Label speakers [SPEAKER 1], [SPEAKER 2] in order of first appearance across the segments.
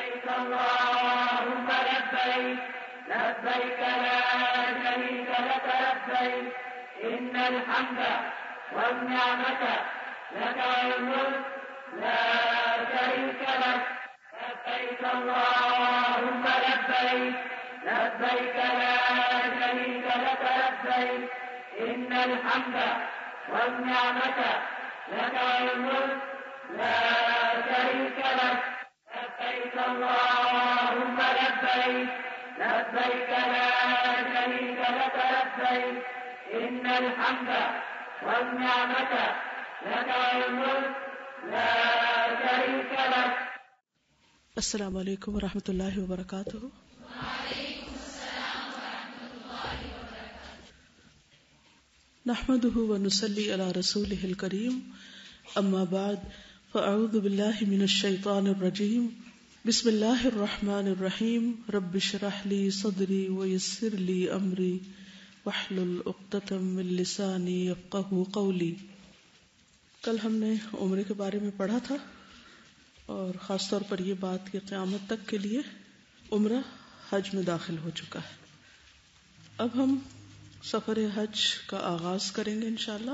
[SPEAKER 1] اللهم لبيك لبيك لا شريك لك لبيك إن الحمد والنعمة لك والملك لا شريك لك لبيك اللهم لبيك لبيك لا شريك لك لبيك إن الحمد والنعمة لك والملك لا شريك لك لبيك اللهم لبيك لبيك لا شريك لك لبيك إن الحمد والنعمة لك والملك لا شريك لك.
[SPEAKER 2] السلام علیکم ورحمۃ اللہ وبرکاتہ. نحمده ونصلي على رسوله الكريم اما بعد فاعوذ بالله من الشيطان الرجيم بسم الله الرحمن الرحيم رب اشرح لي صدري ويسر لي امري واحلل عقدة من لساني يفقهوا قولي. کل ہم نے عمرے کے بارے میں پڑھا تھا اور خاص طور پر یہ بات کہ قیامت تک کے لیے عمرہ حج میں داخل ہو چکا ہے. اب ہم سفر حج کا آغاز کریں گے انشاءاللہ.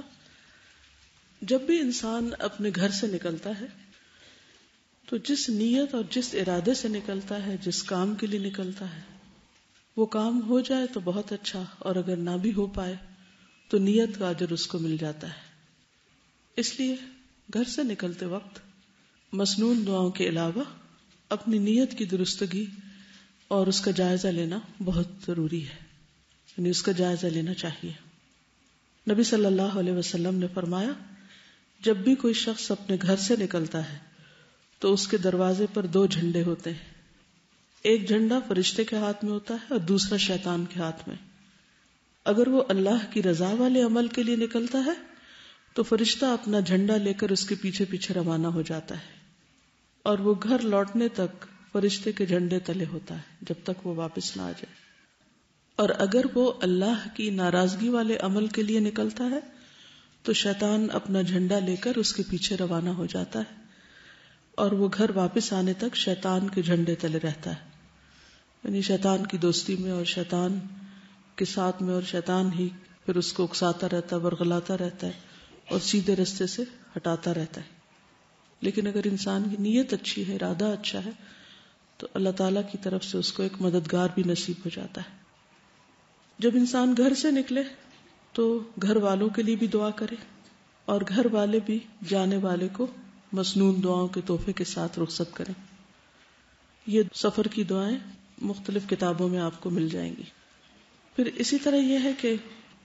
[SPEAKER 2] جب بھی انسان اپنے گھر سے نکلتا ہے تو جس نیت اور جس ارادے سے نکلتا ہے، جس کام کے لیے نکلتا ہے، وہ کام ہو جائے تو بہت اچھا، اور اگر نہ بھی ہو پائے تو نیت کا اجر اس کو مل جاتا ہے. اس لیے گھر سے نکلتے وقت مسنون دعاؤں کے علاوہ اپنی نیت کی درستگی اور اس کا جائزہ لینا بہت ضروری ہے، یعنی اس کا جائزہ لینا چاہیے. نبی صلی اللہ علیہ وسلم نے فرمایا، جب بھی کوئی شخص اپنے گھر سے نکلتا ہے تو اس کے دروازے پر 2 جھنڈے ہوتے ہیں. ایک جھنڈا فرشتے کے ہاتھ میں ہوتا ہے اور دوسرا شیطان کے ہاتھ میں. اگر وہ اللہ کی رضا والے عمل کے لیے نکلتا ہے تو فرشتہ اپنا جھنڈا لے کر اس کے پیچھے پیچھے روانہ ہو جاتا ہے، اور وہ گھر لوٹنے تک فرشتے کے جھنڈے تلے ہوتا ہے جب تک وہ واپس نہ آ جائے. اور اگر وہ اللہ کی ناراضگی والے عمل کے لیے نکلتا ہے تو شیطان اپنا جھنڈا لے کر اس کے پیچھے روانہ ہو جاتا ہے، اور وہ گھر واپس آنے تک شیطان کے جھنڈے تلے رہتا ہے. یعنی شیطان کی دوستی میں اور شیطان کے ساتھ میں، اور شیطان ہی پھر اس کو اکساتا رہتا ہے، ورغلاتا رہتا ہے اور سیدھے رستے سے ہٹاتا رہتا ہے. لیکن اگر انسان کی نیت اچھی ہے، ارادہ اچھا ہے، تو اللہ تعالیٰ کی طرف سے اس کو ایک مددگار بھی نصیب ہو جاتا ہے. جب انسان گھر سے نکلے تو گھر والوں کے لیے بھی دعا کرے، اور گھر والے بھی جانے والے کو مسنون دعاؤں کے تحفے کے ساتھ رخصت کریں. یہ سفر کی دعائیں مختلف کتابوں میں آپ کو مل جائیں گی. پھر اسی طرح یہ ہے کہ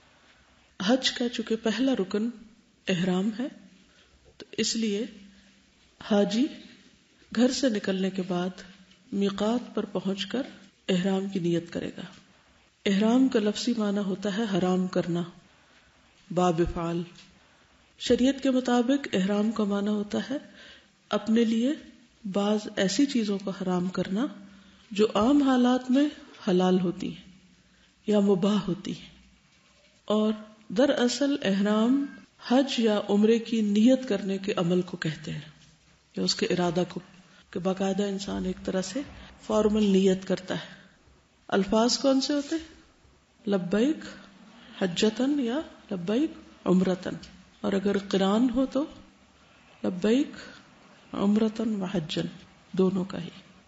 [SPEAKER 2] حج کا چونکہ پہلا رکن احرام ہے، تو اس لیے حاجی گھر سے نکلنے کے بعد میقات پر پہنچ کر احرام کی نیت کرے گا. احرام کا لفظی معنی ہوتا ہے حرام کرنا، باب فعل. شریعت کے مطابق احرام کا معنی ہوتا ہے اپنے لیے بعض ایسی چیزوں کو حرام کرنا جو عام حالات میں حلال ہوتی ہیں یا مباح ہوتی ہیں. اور دراصل احرام حج یا عمرے کی نیت کرنے کے عمل کو کہتے ہیں، یا اس کے ارادہ کو، کہ باقاعدہ انسان ایک طرح سے فارمل نیت کرتا ہے. الفاظ کون سے ہوتے ہیں؟ لبیک حجتن یا لبیک عمرتن. اور اگر قران ہو تو لبیک عمرتن و حجن، دونوں کا ہی.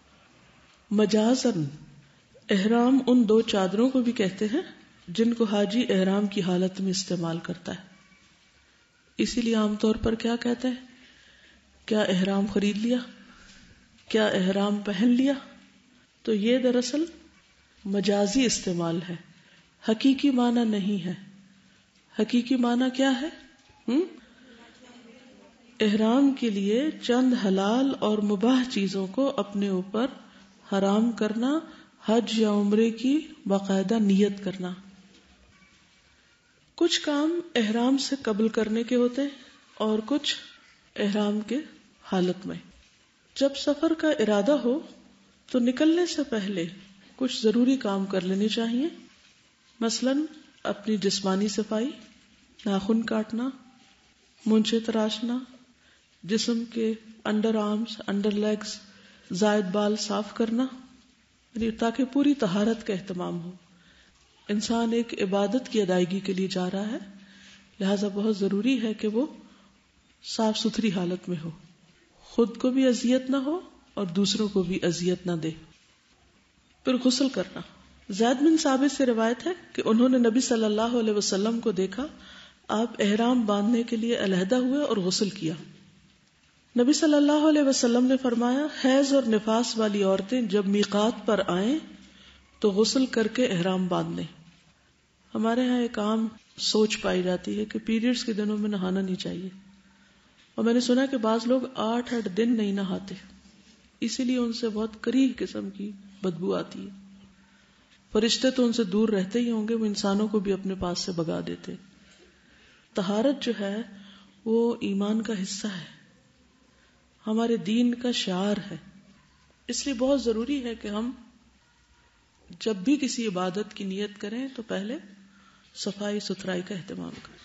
[SPEAKER 2] مجازن احرام ان 2 چادروں کو بھی کہتے ہیں جن کو حاجی احرام کی حالت میں استعمال کرتا ہے. اسی لیے عام طور پر کیا کہتے ہیں؟ کیا احرام خرید لیا؟ کیا احرام پہن لیا؟ تو یہ دراصل مجازی استعمال ہے، حقیقی معنی نہیں ہے. حقیقی معنی کیا ہے؟ احرام کے لیے چند حلال اور مباح چیزوں کو اپنے اوپر حرام کرنا، حج یا عمرے کی باقاعدہ نیت کرنا. کچھ کام احرام سے قبل کرنے کے ہوتے ہیں اور کچھ احرام کے حالت میں. جب سفر کا ارادہ ہو تو نکلنے سے پہلے کچھ ضروری کام کر لینے چاہیے. مثلاً اپنی جسمانی صفائی، ناخن کاٹنا، مونچھیں تراشنا، جسم کے انڈر آرمز، انڈر لیگز زائد بال صاف کرنا، یعنی تاکہ پوری طہارت کا اہتمام ہو. انسان ایک عبادت کی ادائیگی کے لیے جا رہا ہے، لہذا بہت ضروری ہے کہ وہ صاف ستھری حالت میں ہو، خود کو بھی اذیت نہ ہو اور دوسروں کو بھی اذیت نہ دے. پھر غسل کرنا. زید بن ثابت سے روایت ہے کہ انہوں نے نبی صلی اللہ علیہ وسلم کو دیکھا، آپ احرام باندھنے کے لیے علیحدہ ہوئے اور غسل کیا. نبی صلی اللہ علیہ وسلم نے فرمایا، حیض اور نفاس والی عورتیں جب میقات پر آئیں تو غسل کر کے احرام باندھ لیں. ہمارے ہاں ایک عام سوچ پائی جاتی ہے کہ پیریڈز کے دنوں میں نہانا نہیں چاہیے، اور میں نے سنا کہ بعض لوگ 8 دن نہیں نہاتے، اسی لیے ان سے بہت کریہ قسم کی بدبو آتی ہے. فرشتے تو ان سے دور رہتے ہی ہوں گے، وہ انسانوں کو بھی اپنے پاس سے بھگا دیتے. طہارت جو ہے وہ ایمان کا حصہ ہے، ہمارے دین کا شعار ہے. اس لیے بہت ضروری ہے کہ ہم جب بھی کسی عبادت کی نیت کریں تو پہلے صفائی ستھرائی کا اہتمام کریں.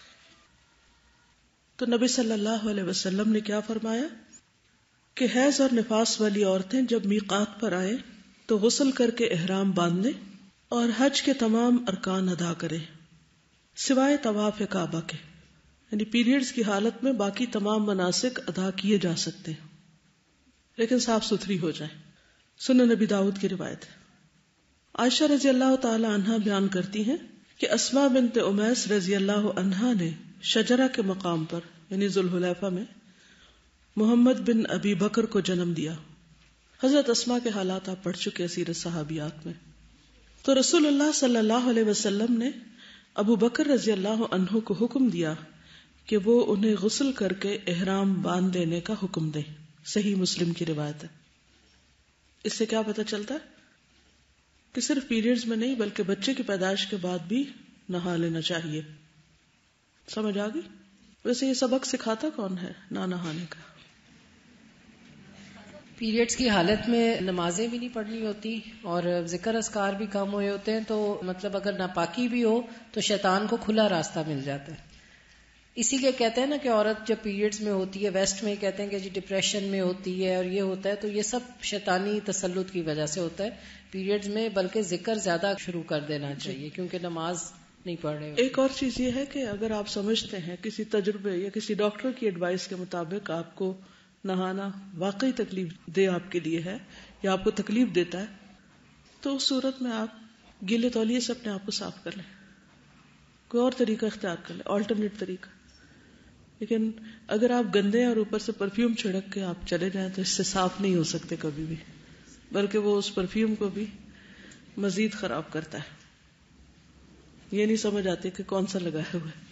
[SPEAKER 2] تو نبی صلی اللہ علیہ وسلم نے کیا فرمایا کہ حیض اور نفاس والی عورتیں جب میقات پر آئیں تو غسل کر کے احرام باندھ لیں اور حج کے تمام ارکان ادا کریں سوائے طواف کعبہ کے، یعنی پیریڈز کی حالت میں باقی تمام مناسک ادا کیے جا سکتے ہیں لیکن صاف ستھری ہو جائیں. سنن نبی داؤد کی روایت ہے. عائشہ رضی اللہ تعالی عنہا بیان کرتی ہیں کہ اسماء بنت امیس رضی اللہ عنہا نے شجرہ کے مقام پر یعنی ذوالحلیفہ میں محمد بن ابی بکر کو جنم دیا. حضرت اسماء کے حالات آپ پڑھ چکے سیرت صحابیات میں. تو رسول اللہ صلی اللہ علیہ وسلم نے ابو بکر رضی اللہ عنہ کو حکم دیا کہ وہ انہیں غسل کر کے احرام باندھ لینے کا حکم دیں. صحیح مسلم کی روایت ہے. اس سے کیا پتہ چلتا ہے کہ صرف پیریڈز میں نہیں بلکہ بچے کی پیدائش کے بعد بھی نہا لینا چاہیے. سمجھ آ گئی؟ ویسے یہ سبق سکھاتا کون ہے نہ نہانے کا؟
[SPEAKER 3] پیریڈز کی حالت میں نمازیں بھی نہیں پڑھنی ہوتی اور ذکر اذکار بھی کم ہوئے ہوتے ہیں، تو مطلب اگر ناپاکی بھی ہو تو شیطان کو کھلا راستہ مل جاتا ہے. اسی لیے کہتے ہیں نا کہ عورت جب پیریڈز میں ہوتی ہے، ویسٹ میں کہتے ہیں کہ جی ڈپریشن میں ہوتی ہے اور یہ ہوتا ہے، تو یہ سب شیطانی تسلط کی وجہ سے ہوتا ہے. پیریڈز میں بلکہ ذکر زیادہ شروع کر دینا چاہیے کیونکہ نماز نہیں پڑھ رہے.
[SPEAKER 2] ایک اور چیز یہ ہے کہ اگر آپ سمجھتے ہیں کسی تجربے یا کسی ڈاکٹر کی ایڈوائس کے مطابق آپ کو نہانا واقعی تکلیف دے آپ کے لیے ہے یا آپ کو تکلیف دیتا ہے، تو اس صورت میں آپ گیلے تولیے سے اپنے آپ کو صاف کر لیں، کوئی اور طریقہ اختیار کر لیں، آلٹرنیٹ طریقہ. لیکن اگر آپ گندے اور اوپر سے پرفیوم چھڑک کے آپ چلے جائیں تو اس سے صاف نہیں ہو سکتے کبھی بھی، بلکہ وہ اس پرفیوم کو بھی مزید خراب کرتا ہے. یہ نہیں سمجھ آتی کہ کون سا لگایا ہوا ہے.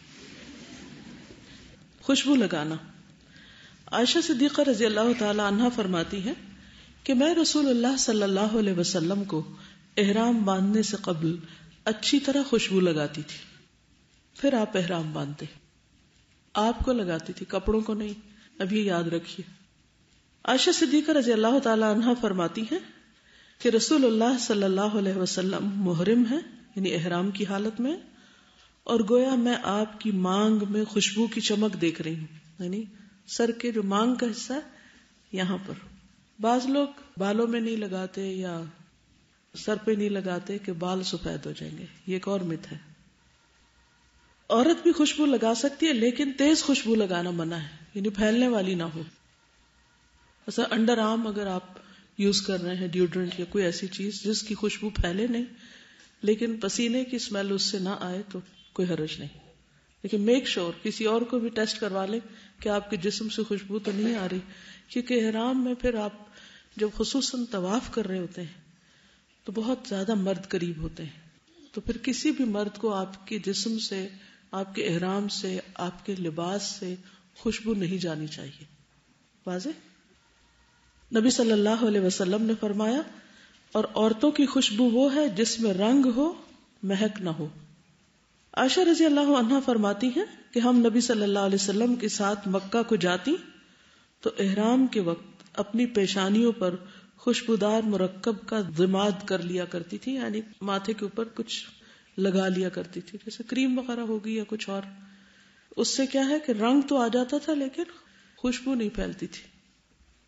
[SPEAKER 2] خوشبو لگانا. عائشہ صدیقہ رضی اللہ تعالی عنہا فرماتی ہیں کہ میں رسول اللہ صلی اللہ علیہ وسلم کو احرام باندھنے سے قبل اچھی طرح خوشبو لگاتی تھی، پھر آپ احرام باندھتے. آپ کو لگاتی تھی، کپڑوں کو نہیں. ابھی یاد رکھیے. عائشہ صدیقہ رضی اللہ تعالی عنہا فرماتی ہیں کہ رسول اللہ صلی اللہ علیہ وسلم محرم ہیں، یعنی احرام کی حالت میں، اور گویا میں آپ کی مانگ میں خوشبو کی چمک دیکھ رہی ہوں، یعنی سر کے جو مانگ کا حصہ ہے یہاں پر. بعض لوگ بالوں میں نہیں لگاتے یا سر پہ نہیں لگاتے کہ بال سفید ہو جائیں گے، یہ ایک اور مت ہے. عورت بھی خوشبو لگا سکتی ہے لیکن تیز خوشبو لگانا منع ہے، یعنی پھیلنے والی نہ ہو. ایسا انڈر آرم اگر آپ یوز کر رہے ہیں ڈیوڈرنٹ یا کوئی ایسی چیز جس کی خوشبو پھیلے نہیں لیکن پسینے کی اسمیل اس سے نہ آئے تو کوئی حرج نہیں. لیکن میک شور کسی اور کو بھی ٹیسٹ کروا لیں کہ آپ کے جسم سے خوشبو تو نہیں آ رہی، کیونکہ احرام میں پھر آپ جب خصوصاً طواف کر رہے ہوتے ہیں تو بہت زیادہ مرد قریب ہوتے ہیں، تو پھر کسی بھی مرد کو آپ کے جسم سے، آپ کے احرام سے، آپ کے لباس سے خوشبو نہیں جانی چاہیے. واضح؟ نبی صلی اللہ علیہ وسلم نے فرمایا، اور عورتوں کی خوشبو وہ ہے جس میں رنگ ہو، مہک نہ ہو. عائشہ رضی اللہ عنہا فرماتی ہیں کہ ہم نبی صلی اللہ علیہ وسلم کے ساتھ مکہ کو جاتی تو احرام کے وقت اپنی پیشانیوں پر خوشبودار مرکب کا ضماد کر لیا کرتی تھی، یعنی ماتھے کے اوپر کچھ لگا لیا کرتی تھی، جیسے کریم وغیرہ ہوگی یا کچھ اور. اس سے کیا ہے کہ رنگ تو آ جاتا تھا لیکن خوشبو نہیں پھیلتی تھی.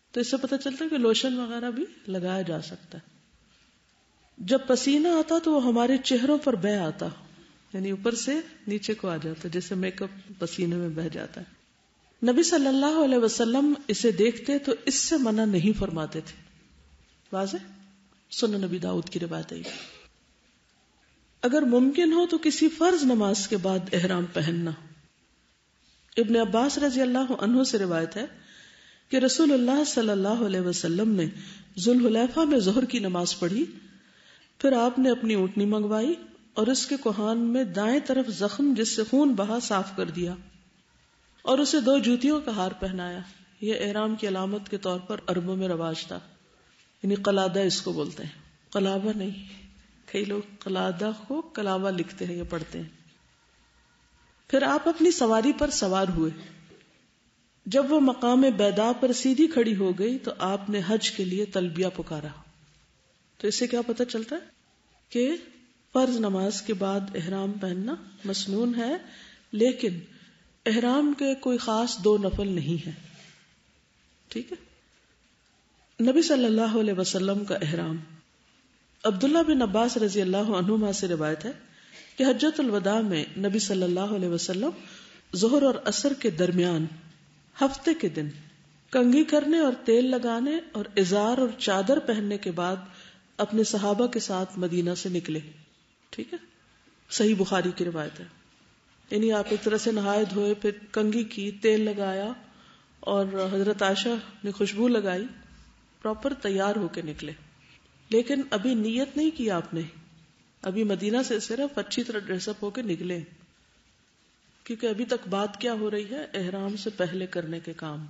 [SPEAKER 2] تو اس سے پتہ چلتا ہے کہ لوشن وغیرہ بھی لگایا جا سکتا ہے. جب پسینہ آتا تو وہ ہمارے چہروں پر بہہ آتا، یعنی اوپر سے نیچے کو آ جاتا، جیسے میک اپ پسینے میں بہہ جاتا ہے. نبی صلی اللہ علیہ وسلم اسے دیکھتے تو اس سے منع نہیں فرماتے تھے. واضح؟ سنن نبی داؤد کی روایت ہے. اگر ممکن ہو تو کسی فرض نماز کے بعد احرام پہننا. ابن عباس رضی اللہ عنہ سے روایت ہے کہ رسول اللہ صلی اللہ علیہ وسلم نے ذوالحلیفہ میں ظہر کی نماز پڑھی، پھر آپ نے اپنی اونٹنی منگوائی اور اس کے کوہان میں دائیں طرف زخم جس سے خون بہا صاف کر دیا اور اسے 2 جوتیوں کا ہار پہنایا. یہ احرام کی علامت کے طور پر عربوں میں رواج تھا، یعنی قلادہ اس کو بولتے ہیں، قلابہ نہیں. کئی لوگ قلادہ کو کلابہ لکھتے ہیں یا پڑھتے ہیں. پھر آپ اپنی سواری پر سوار ہوئے. جب وہ مقام بیدا پر سیدھی کھڑی ہو گئی تو آپ نے حج کے لیے تلبیہ پکارا. تو اس سے کیا پتہ چلتا ہے کہ فرض نماز کے بعد احرام پہننا مسنون ہے، لیکن احرام کے کوئی خاص 2 نفل نہیں ہے. ٹھیک ہے. نبی صلی اللہ علیہ وسلم کا احرام. عبداللہ بن عباس رضی اللہ عنہما سے روایت ہے کہ حجۃ الوداع میں نبی صلی اللہ علیہ وسلم ظہر اور عصر کے درمیان ہفتے کے دن کنگھی کرنے اور تیل لگانے اور ازار اور چادر پہننے کے بعد اپنے صحابہ کے ساتھ مدینہ سے نکلے. ٹھیک ہے. صحیح بخاری کی روایت ہے. یعنی آپ ایک طرح سے نہائے دھوئے، پھر کنگھی کی، تیل لگایا اور حضرت عائشہ نے خوشبو لگائی، پراپر تیار ہو کے نکلے. لیکن ابھی نیت نہیں کی آپ نے، ابھی مدینہ سے صرف اچھی طرح ڈریس اپ ہو کے نکلے، کیونکہ ابھی تک بات کیا ہو رہی ہے؟ احرام سے پہلے کرنے کے کام.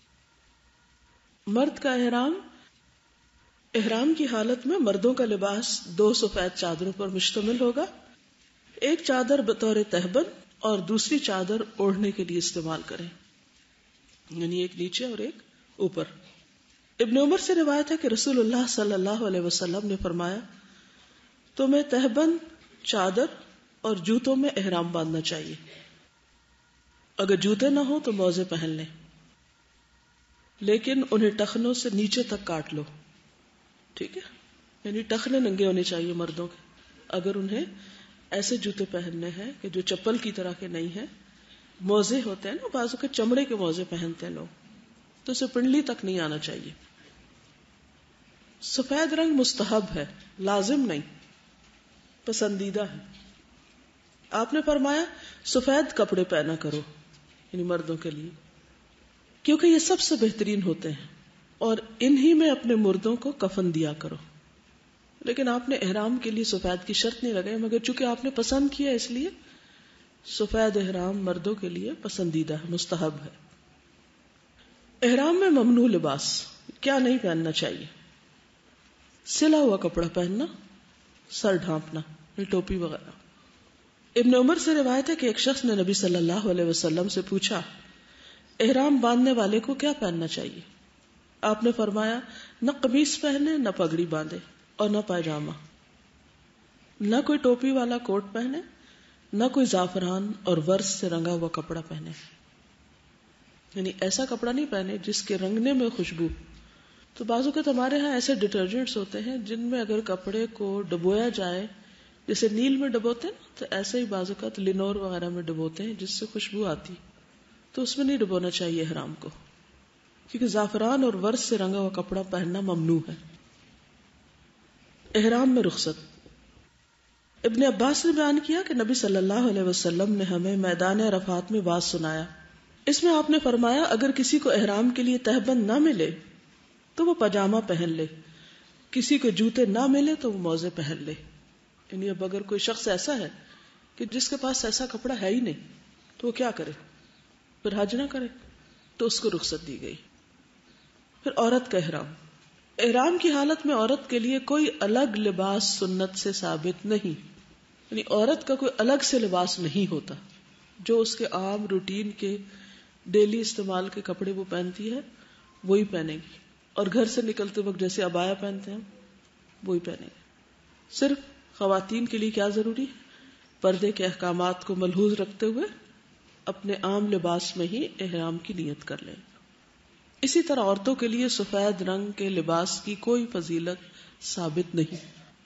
[SPEAKER 2] مرد کا احرام کی حالت میں مردوں کا لباس 2 سفید چادروں پر مشتمل ہوگا. ایک چادر بطور تہبند اور دوسری چادر اوڑھنے کے لیے استعمال کریں، یعنی ایک نیچے اور ایک اوپر. ابن عمر سے روایت ہے کہ رسول اللہ صلی اللہ علیہ وسلم نے فرمایا تمہیں تہبند، چادر اور جوتوں میں احرام باندھنا چاہیے. اگر جوتے نہ ہو تو موزے پہن لیں، لیکن انہیں ٹخنوں سے نیچے تک کاٹ لو. ٹھیک ہے. یعنی ٹخنے ننگے ہونے چاہیے مردوں کے. اگر انہیں ایسے جوتے پہننے ہیں کہ جو چپل کی طرح کے نہیں ہیں، موزے ہوتے ہیں نا بازو کے چمڑے کے موزے پہنتے ہیں لوگ، تو اسے پنڈلی تک نہیں آنا چاہیے. سفید رنگ مستحب ہے، لازم نہیں، پسندیدہ ہے. آپ نے فرمایا سفید کپڑے پہنا کرو، یعنی مردوں کے لیے، کیونکہ یہ سب سے بہترین ہوتے ہیں، اور انہی میں اپنے مردوں کو کفن دیا کرو. لیکن آپ نے احرام کے لیے سفید کی شرط نہیں لگائی، مگر چونکہ آپ نے پسند کیا اس لیے سفید احرام مردوں کے لیے پسندیدہ ہے، مستحب ہے. احرام میں ممنوع لباس کیا نہیں پہننا چاہیے؟ سلا ہوا کپڑا پہننا، سر ڈھانپنا، ٹوپی وغیرہ. ابن عمر سے روایت ہے کہ ایک شخص نے نبی صلی اللہ علیہ وسلم سے پوچھا احرام باندھنے والے کو کیا پہننا چاہیے؟ آپ نے فرمایا نہ قمیص پہنے، نہ پگڑی باندھے اور نہ پائجامہ، نہ کوئی ٹوپی والا کوٹ پہنے، نہ کوئی زعفران اور ورس سے رنگا ہوا کپڑا پہنے. یعنی ایسا کپڑا نہیں پہنے جس کے رنگنے میں خوشبو. تو بعض اوقات ہمارے ہاں ایسے ڈٹرجنٹس ہوتے ہیں جن میں اگر کپڑے کو ڈبویا جائے، جیسے نیل میں ڈبوتے ہیں، تو ایسے ہی بعض اوقات لینور وغیرہ میں ڈبوتے ہیں جس سے خوشبو آتی، تو اس میں نہیں ڈبونا چاہیے احرام کو، کیونکہ زعفران اور ورس سے رنگا ہوا کپڑا پہننا ممنوع ہے. احرام میں رخصت. ابن عباس نے بیان کیا کہ نبی صلی اللہ علیہ وسلم نے ہمیں میدان عرفات میں واز سنایا. اس میں آپ نے فرمایا اگر کسی کو احرام کے لیے تہبند نہ ملے تو وہ پاجامہ پہن لے، کسی کو جوتے نہ ملے تو وہ موزے پہن لے. یعنی اب اگر کوئی شخص ایسا ہے کہ جس کے پاس ایسا کپڑا ہے ہی نہیں تو وہ کیا کرے؟ پھر حج نہ کرے، تو اس کو رخصت دی گئی. پھر عورت کا احرام. احرام کی حالت میں عورت کے لیے کوئی الگ لباس سنت سے ثابت نہیں، یعنی عورت کا کوئی الگ سے لباس نہیں ہوتا. جو اس کے عام روٹین کے ڈیلی استعمال کے کپڑے وہ پہنتی ہے وہی پہنے گی، اور گھر سے نکلتے وقت جیسے عبایا پہنتے ہیں وہی پہنے گی. صرف خواتین کے لیے کیا ضروری ہے؟ پردے کے احکامات کو ملحوظ رکھتے ہوئے اپنے عام لباس میں ہی احرام کی نیت کر لیں. اسی طرح عورتوں کے لیے سفید رنگ کے لباس کی کوئی فضیلت ثابت نہیں.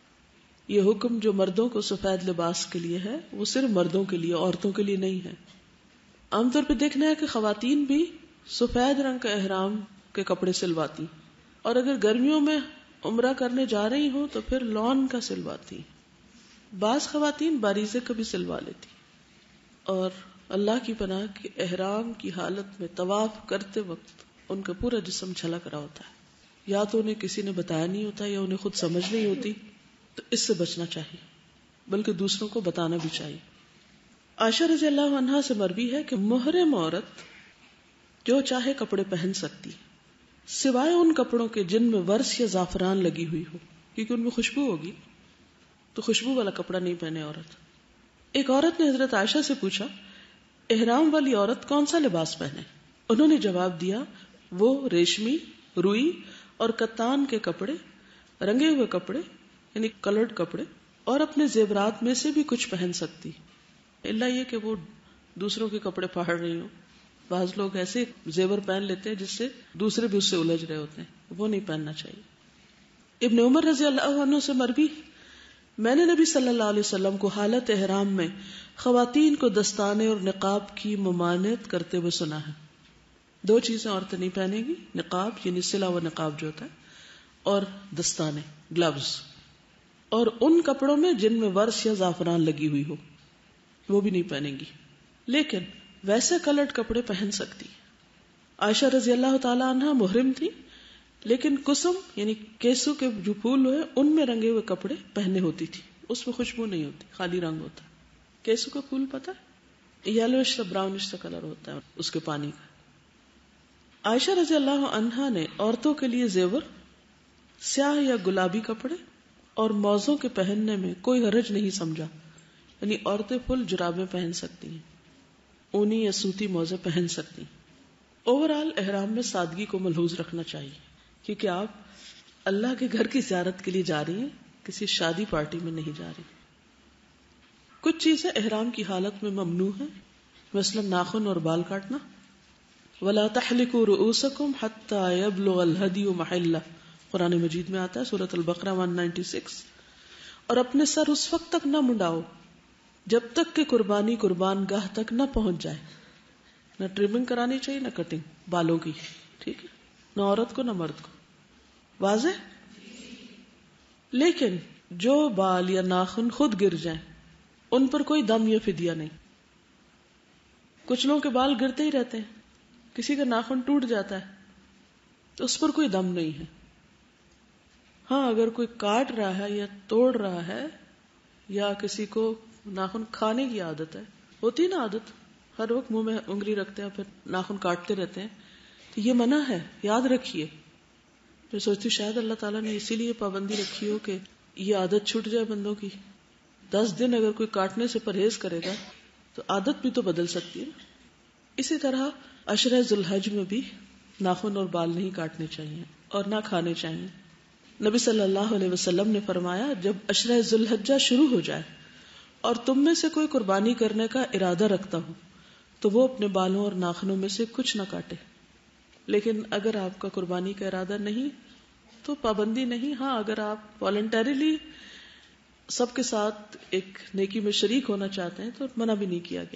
[SPEAKER 2] یہ حکم جو مردوں کو سفید لباس کے لیے ہے وہ صرف مردوں کے لیے، عورتوں کے لیے نہیں ہے. عام طور پہ دیکھنا ہے کہ خواتین بھی سفید رنگ کا احرام کے کپڑے سلواتی، اور اگر گرمیوں میں عمرہ کرنے جا رہی ہوں تو پھر لون کا سلواتی. بعض خواتین باریزے کا بھی سلوا لیتی. اور اللہ کی پناہ کہ احرام کی حالت میں طواف کرتے وقت ان کا پورا جسم جھلک رہا ہوتا ہے. یا تو انہیں کسی نے بتایا نہیں ہوتا یا انہیں خود سمجھ نہیں ہوتی، تو اس سے بچنا چاہیے، بلکہ دوسروں کو بتانا بھی چاہیے. عائشہ رضی اللہ عنہا سے مروی ہے کہ محرم عورت جو چاہے کپڑے پہن سکتی سوائے ان کپڑوں کے جن میں ورس یا زعفران لگی ہوئی ہو، کیونکہ ان میں خوشبو ہوگی، تو خوشبو والا کپڑا نہیں پہنے عورت. ایک عورت نے حضرت عائشہ سے پوچھا احرام والی عورت کون سا لباس پہنے؟ انہوں نے جواب دیا وہ ریشمی، روئی اور کتان کے کپڑے، رنگے ہوئے کپڑے یعنی کلرڈ کپڑے، اور اپنے زیورات میں سے بھی کچھ پہن سکتی، الا یہ کہ وہ دوسروں کے کپڑے پھاڑ رہی ہوں. بعض لوگ ایسے زیور پہن لیتے ہیں جس سے دوسرے بھی اس سے الجھ رہے ہوتے ہیں، وہ نہیں پہننا چاہیے. ابن عمر رضی اللہ عنہ سے مروی میں نے نبی صلی اللہ علیہ وسلم کو حالت احرام میں خواتین کو دستانے اور نقاب کی ممانعت کرتے ہوئے سنا ہے. دو چیزیں عورتیں نہیں پہنے گی، نقاب یعنی سلا و نقاب جو ہوتا ہے، اور دستانے گلوز، اور ان کپڑوں میں جن میں ورس یا زعفران لگی ہوئی ہو وہ بھی نہیں پہنے گی. لیکن ویسے کلرڈ کپڑے پہن سکتی. عائشہ رضی اللہ تعالی عنہ محرم تھی لیکن کسم یعنی کیسو کے جو پھول ہوئے ان میں رنگے ہوئے کپڑے پہننے ہوتی تھی. اس میں خوشبو نہیں ہوتی، خالی رنگ ہوتا. کیسو کا پھول پتہ ہے، یلوش سے براؤنش سے کلر ہوتا ہے اس کے پانی کا. عائشہ رضی اللہ عنہا نے عورتوں کے لیے زیور، سیاہ یا گلابی کپڑے اور موزوں کے پہننے میں کوئی حرج نہیں سمجھا. یعنی عورتیں فل جرابیں پہن سکتی ہیں، اونی یا سوتی موزے پہن سکتی ہیں. اوورآل احرام میں سادگی کو ملحوظ رکھنا چاہیے، کیونکہ آپ اللہ کے گھر کی زیارت کے لیے جا رہی ہیں، کسی شادی پارٹی میں نہیں جا رہی. کچھ چیزیں احرام کی حالت میں ممنوع ہیں، مثلا ناخن اور بال کاٹنا. وَلَا تَحْلِقُوا رُؤُوسَكُمْ حَتَّى يَبْلُغَ الْهَدْيُ مَحِلَّهُ، قرآن مجید میں آتا ہے سورۃ البقرہ 196. اور اپنے سر اس وقت تک نہ منڈاؤ جب تک کہ قربانی قربان گاہ تک نہ پہنچ جائے. نہ ٹریمنگ کرانی چاہیے نہ کٹنگ بالوں کی، ٹھیک ہے، نہ عورت کو نہ مرد کو. واضح؟ لیکن جو بال یا ناخن خود گر جائیں ان پر کوئی دم یا فدیہ نہیں. کچھ لوگوں کے بال گرتے ہی رہتے ہیں، کسی کا ناخن ٹوٹ جاتا ہے تو اس پر کوئی دم نہیں ہے. ہاں اگر کوئی کاٹ رہا ہے یا توڑ رہا ہے یا کسی کو ناخن کھانے کی عادت ہے، ہوتی نا عادت، ہر وقت منہ میں انگلی رکھتے ہیں پھر ناخن کاٹتے رہتے ہیں، تو یہ منع ہے، یاد رکھیے. میں سوچتی ہوں شاید اللہ تعالیٰ نے اسی لیے پابندی رکھی ہو کہ یہ عادت چھوٹ جائے بندوں کی. 10 دن اگر کوئی کاٹنے سے پرہیز کرے گا تو عادت بھی تو بدل سکتی ہے. اسی طرح عشرہ ذوالحج میں بھی ناخن اور بال نہیں کاٹنے چاہیے اور نہ کھانے چاہیے. نبی صلی اللہ علیہ وسلم نے فرمایا جب عشرہ ذوالحجہ شروع ہو جائے اور تم میں سے کوئی قربانی کرنے کا ارادہ رکھتا ہو تو وہ اپنے بالوں اور ناخنوں میں سے کچھ نہ کاٹے. لیکن اگر آپ کا قربانی کا ارادہ نہیں تو پابندی نہیں. ہاں اگر آپ والنٹریلی سب کے ساتھ ایک نیکی میں شریک ہونا چاہتے ہیں تو منع بھی نہیں کیا گیا.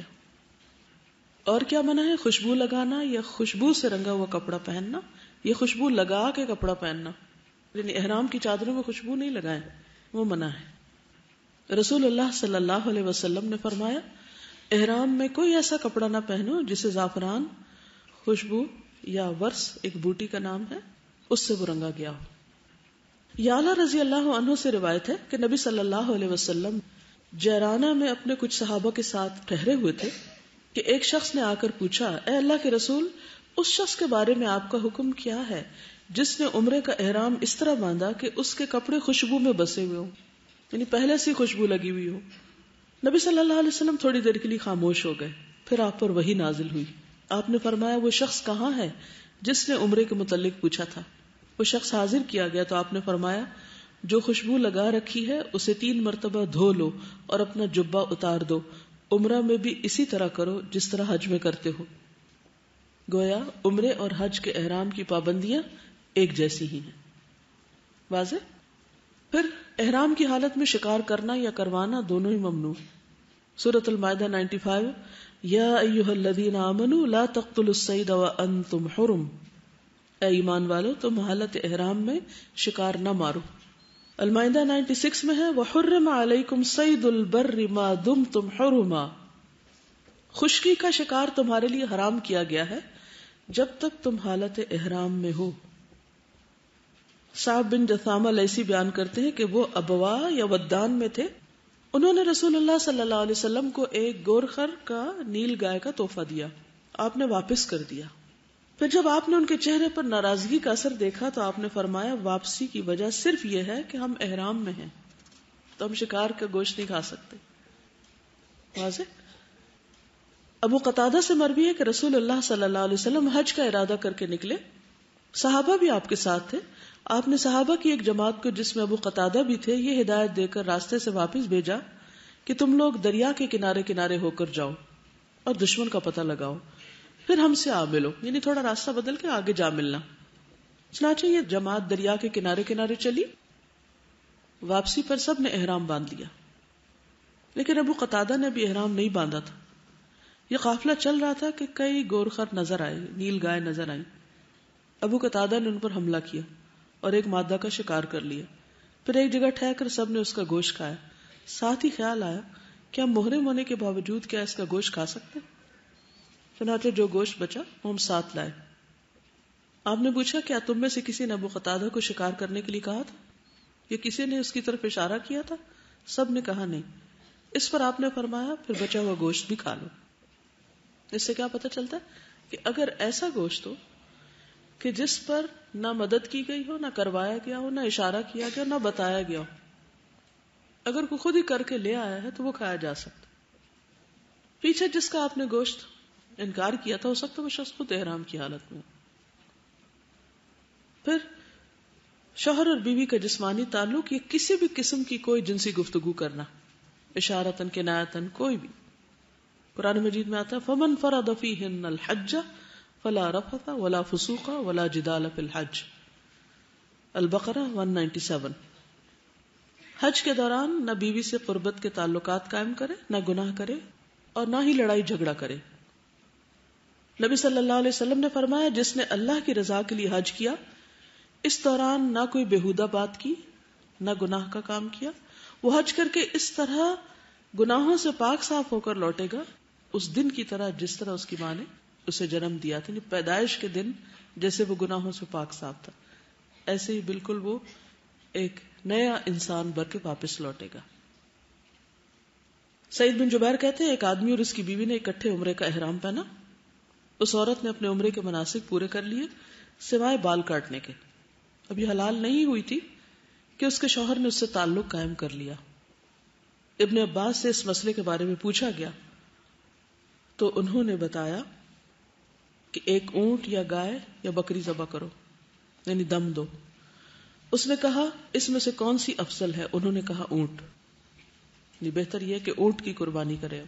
[SPEAKER 2] اور کیا منع ہے؟ خوشبو لگانا یا خوشبو سے رنگا ہوا کپڑا پہننا، یہ خوشبو لگا کے کپڑا پہننا، یعنی احرام کی چادروں میں خوشبو نہیں لگائیں، وہ منع ہے. رسول اللہ صلی اللہ علیہ وسلم نے فرمایا احرام میں کوئی ایسا کپڑا نہ پہنو جسے زعفران، خوشبو یا ورس ایک بوٹی کا نام ہے اس سے وہ رنگا گیا ہو. یعلا رضی اللہ عنہ سے روایت ہے کہ نبی صلی اللہ علیہ وسلم جیرانہ میں اپنے کچھ صحابہ کے ساتھ ٹھہرے ہوئے تھے کہ ایک شخص نے آ کر پوچھا اے اللہ کے رسول، اس شخص کے بارے میں آپ کا حکم کیا ہے جس نے عمرے کا احرام اس طرح باندھا کہ اس کے کپڑے خوشبو میں بسے ہوئے ہوں، یعنی پہلے سے خوشبو لگی ہوئی ہو. نبی صلی اللہ علیہ وسلم تھوڑی دیر کے لیے خاموش ہو گئے، پھر آپ پر وحی نازل ہوئی. آپ نے فرمایا وہ شخص کہاں ہے جس نے عمرے کے متعلق پوچھا تھا؟ وہ شخص حاضر کیا گیا تو آپ نے فرمایا جو خوشبو لگا رکھی ہے اسے 3 مرتبہ دھو لو اور اپنا جبہ اتار دو. عمرہ میں بھی اسی طرح کرو جس طرح حج میں کرتے ہو. گویا عمرے اور حج کے احرام کی پابندیاں ایک جیسی ہی ہیں. واضح؟ پھر احرام کی حالت میں شکار کرنا یا کروانا دونوں ہی ممنوع. سورۃ المائدہ 95 یا ایھا الذین آمنوا لا تقتلوا الصید وانتم حرم، اے ایمان والو تم حالت احرام میں شکار نہ مارو. المائدہ 96 میں ہے وحرم علیکم صید البر ما دمتم حرما، خشکی کا شکار تمہارے لیے حرام کیا گیا ہے جب تک تم حالت احرام میں ہو. صعب بن جثامہ لیثی بیان کرتے ہیں کہ وہ ابوا یا ودان میں تھے. انہوں نے رسول اللہ صلی اللہ علیہ وسلم کو ایک گورخر کا نیل گائے کا تحفہ دیا. آپ نے واپس کر دیا. پھر جب آپ نے ان کے چہرے پر ناراضگی کا اثر دیکھا تو آپ نے فرمایا واپسی کی وجہ صرف یہ ہے کہ ہم احرام میں ہیں تو ہم شکار کا گوشت نہیں کھا سکتے. واضح؟ ابو قتادہ سے مروی ہے کہ رسول اللہ صلی اللہ علیہ وسلم حج کا ارادہ کر کے نکلے. صحابہ بھی آپ کے ساتھ تھے. آپ نے صحابہ کی ایک جماعت کو جس میں ابو قتادہ بھی تھے یہ ہدایت دے کر راستے سے واپس بھیجا کہ تم لوگ دریا کے کنارے کنارے ہو کر جاؤ اور دشمن کا پتہ لگاؤ، پھر ہم سے آ ملو، یعنی تھوڑا راستہ بدل کے آگے جا ملنا. چنانچہ یہ جماعت دریا کے کنارے کنارے چلی. واپسی پر سب نے احرام باندھ لیا، لیکن ابو قتادہ نے بھی احرام نہیں باندھا تھا. یہ قافلہ چل رہا تھا کہ کئی گورخر نظر آئے، نیل گائے نظر آئیں. ابو قتادہ نے ان پر حملہ کیا اور ایک مادہ کا شکار کر لیا. پھر ایک جگہ ٹھہر کر سب نے اس کا گوشت کھایا. ساتھ ہی خیال آیا کہ ہم محرم ہونے کے باوجود کیا اس کا گوشت کھا سکتے؟ چنانچہ جو گوشت بچا وہ ہم ساتھ لائے. آپ نے پوچھا کیا تم میں سے کسی نے ابو قتادہ کو شکار کرنے کے لیے کہا تھا یا کسی نے اس کی طرف اشارہ کیا تھا؟ سب نے کہا نہیں. اس پر آپ نے فرمایا پھر بچا ہوا گوشت بھی کھا لو. اس سے کیا پتہ چلتا ہے کہ اگر ایسا گوشت ہو کہ جس پر نہ مدد کی گئی ہو، نہ کروایا گیا ہو، نہ اشارہ کیا گیا، نہ بتایا گیا ہو، اگر کوئی خود ہی کر کے لے آیا ہے تو وہ کھایا جا سکتا. پیچھے جس کا آپ نے گوشت انکار کیا تھا ہو سکتا وہ شخص خود احرام کی حالت میں. پھر شوہر اور بیوی کا جسمانی تعلق یا کسی بھی قسم کی کوئی جنسی گفتگو کرنا، اشارتن کنایتن کوئی بھی. قرآن مجید میں آتا ہے فمن فرض فیہن الحج فلا رفث ولا فسوق ولا جدال فی الحج. البقرہ 197. حج کے دوران نہ بیوی سے قربت کے تعلقات قائم کرے، نہ گناہ کرے اور نہ ہی لڑائی جھگڑا کرے. نبی صلی اللہ علیہ وسلم نے فرمایا جس نے اللہ کی رضا کے لیے حج کیا، اس دوران نہ کوئی بےہودہ بات کی، نہ گناہ کا کام کیا، وہ حج کر کے اس طرح گناہوں سے پاک صاف ہو کر لوٹے گا اس دن کی طرح جس طرح اس کی ماں نے اسے جنم دیا تھا. یعنی پیدائش کے دن جیسے وہ گناہوں سے پاک صاف تھا، ایسے ہی بالکل وہ ایک نیا انسان بن کے واپس لوٹے گا. سعید بن جبیر کہتے ہیں ایک آدمی اور اس کی بیوی نے اکٹھے عمرے کا احرام پہنا. اس عورت نے اپنے عمرے کے مناسک پورے کر لیے سوائے بال کاٹنے کے. اب یہ حلال نہیں ہوئی تھی کہ اس کے شوہر نے اس سے تعلق قائم کر لیا. ابن عباس سے اس مسئلے کے بارے میں پوچھا گیا تو انہوں نے بتایا کہ ایک اونٹ یا گائے یا بکری ذبح کرو، یعنی دم دو. اس نے کہا اس میں سے کون سی افضل ہے؟ انہوں نے کہا اونٹ. یہ بہتر یہ کہ اونٹ کی قربانی کرے.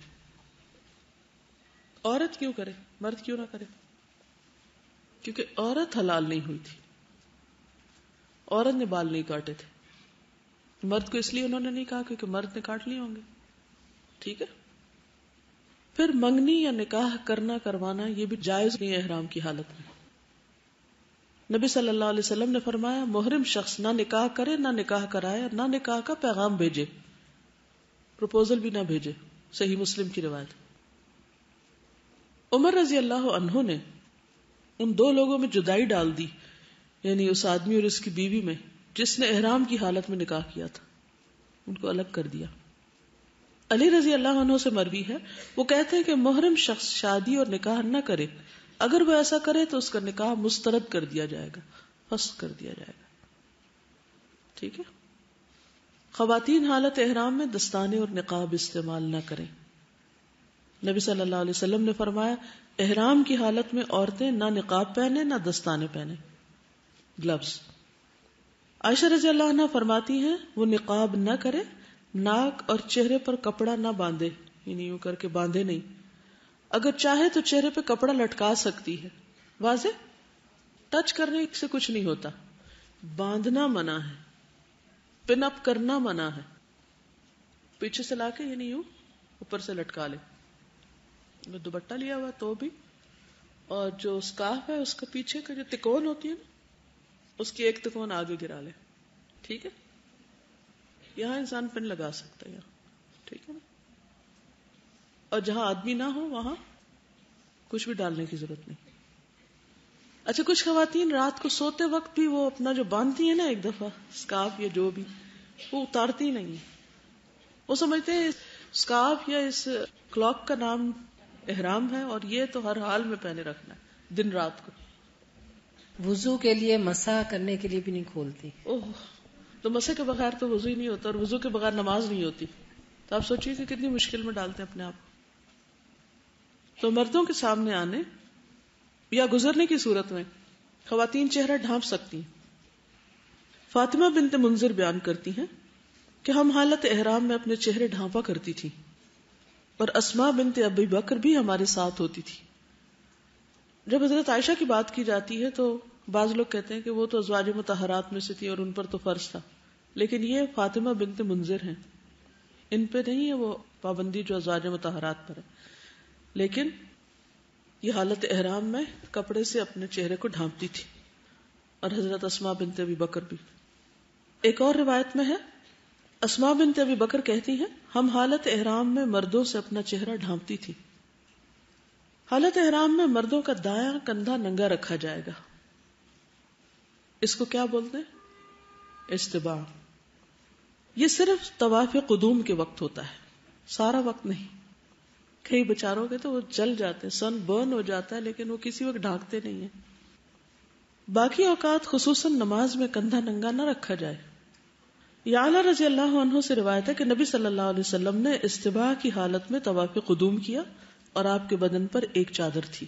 [SPEAKER 2] عورت کیوں کرے، مرد کیوں نہ کرے؟ کیونکہ عورت حلال نہیں ہوئی تھی، عورت نے بال نہیں کاٹے تھے. مرد کو اس لیے انہوں نے نہیں کہا کیونکہ مرد نے کاٹ لیے ہوں گے. ٹھیک ہے. پھر منگنی یا نکاح کرنا کروانا یہ بھی جائز نہیں ہے احرام کی حالت میں. نبی صلی اللہ علیہ وسلم نے فرمایا محرم شخص نہ نکاح کرے، نہ نکاح کرائے، نہ نکاح کا پیغام بھیجے، پروپوزل بھی نہ بھیجے. صحیح مسلم کی روایت. عمر رضی اللہ عنہ نے ان دو لوگوں میں جدائی ڈال دی، یعنی اس آدمی اور اس کی بیوی میں جس نے احرام کی حالت میں نکاح کیا تھا، ان کو الگ کر دیا. علی رضی اللہ عنہ سے مروی ہے، وہ کہتے ہیں کہ محرم شخص شادی اور نکاح نہ کرے، اگر وہ ایسا کرے تو اس کا نکاح مسترد کر دیا جائے گا، فسخ کر دیا جائے گا. ٹھیک ہے. خواتین حالت احرام میں دستانے اور نقاب استعمال نہ کریں. نبی صلی اللہ علیہ وسلم نے فرمایا احرام کی حالت میں عورتیں نہ نقاب پہنے نہ دستانے پہنے، گلوز. عائشہ رضی اللہ عنہ فرماتی ہیں وہ نقاب نہ کرے، ناک اور چہرے پر کپڑا نہ باندھے، یعنی یوں کر کے باندھے نہیں. اگر چاہے تو چہرے پہ کپڑا لٹکا سکتی ہے واضح؟ ٹچ کرنے سے کچھ نہیں ہوتا. باندھنا منع ہے, پن اپ کرنا منع ہے. پیچھے سے لا کے یہ نہیں ہوں اوپر سے لٹکا لے. دوپٹہ لیا ہوا تو بھی, اور جو اسکارف ہے اس کا پیچھے کا جو تکون ہوتی ہے نا, اس کی ایک تکون آگے گرا لے. ٹھیک ہے, یہاں انسان پن لگا سکتا ہے یہاں, ٹھیک ہے نا. اور جہاں آدمی نہ ہو وہاں کچھ بھی ڈالنے کی ضرورت نہیں. اچھا, کچھ خواتین رات کو سوتے وقت بھی وہ اپنا جو باندھتی ہیں نا ایک دفعہ اسکارف یا جو بھی, وہ اتارتی نہیں. وہ سمجھتے ہیں اسکارف یا اس کلاک کا نام احرام ہے اور یہ تو ہر حال میں پہنے رکھنا ہے دن رات کو.
[SPEAKER 3] وضو کے لیے مسح کرنے کے لیے بھی نہیں کھولتی.
[SPEAKER 2] اوہ, تو مسح کے بغیر تو وضو ہی نہیں ہوتا, اور وضو کے بغیر نماز نہیں ہوتی. تو آپ سوچیے کہ کتنی مشکل میں ڈالتے ہیں اپنے آپ. تو مردوں کے سامنے آنے یا گزرنے کی صورت میں خواتین چہرہ ڈھانپ سکتی ہیں. فاطمہ بنت منذر بیان کرتی ہیں کہ ہم حالت احرام میں اپنے چہرے ڈھانپا کرتی تھی, اور اسماء بنت ابی بکر بھی ہمارے ساتھ ہوتی تھی. جب حضرت عائشہ کی بات کی جاتی ہے تو بعض لوگ کہتے ہیں کہ وہ تو ازواج مطہرات میں سے تھی اور ان پر تو فرض تھا, لیکن یہ فاطمہ بنت منذر ہیں, ان پہ نہیں ہے وہ پابندی جو ازواج مطہرات پر ہے. لیکن یہ حالت احرام میں کپڑے سے اپنے چہرے کو ڈھانپتی تھی, اور حضرت اسماء بنت ابی بکر بھی. ایک اور روایت میں ہے, اسماء بنت ابی بکر کہتی ہیں ہم حالت احرام میں مردوں سے اپنا چہرہ ڈھانپتی تھی. حالت احرام میں مردوں کا دایاں کندھا ننگا رکھا جائے گا. اس کو کیا بولتے ہیں؟ استباع. یہ صرف طواف قدوم کے وقت ہوتا ہے, سارا وقت نہیں. کئی بچاروں کے تو وہ جل جاتے ہیں, سن برن ہو جاتا ہے, لیکن وہ کسی وقت ڈھانکتے نہیں ہیں. باقی اوقات خصوصاً نماز میں کندھا ننگا نہ رکھا جائے. یعلا رضی اللہ عنہ سے روایت ہے کہ نبی صلی اللہ علیہ وسلم نے استباع کی حالت میں طواف قدوم کیا اور آپ کے بدن پر ایک چادر تھی.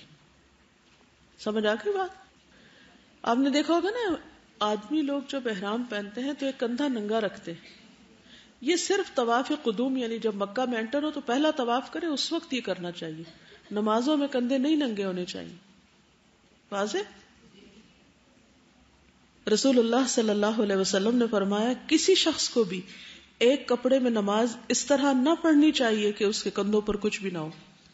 [SPEAKER 2] سمجھ آ گئی بات؟ آپ نے دیکھا ہوگا نا, آدمی لوگ جب احرام پہنتے ہیں تو ایک کندھا ننگا رکھتے ہیں. یہ صرف طواف قدوم, یعنی جب مکہ میں انٹر ہو تو پہلا طواف کرے اس وقت یہ کرنا چاہیے. نمازوں میں کندھے نہیں ننگے ہونے چاہیے. واضح؟ رسول اللہ صلی اللہ علیہ وسلم نے فرمایا کسی شخص کو بھی ایک کپڑے میں نماز اس طرح نہ پڑھنی چاہیے کہ اس کے کندھوں پر کچھ بھی نہ ہو.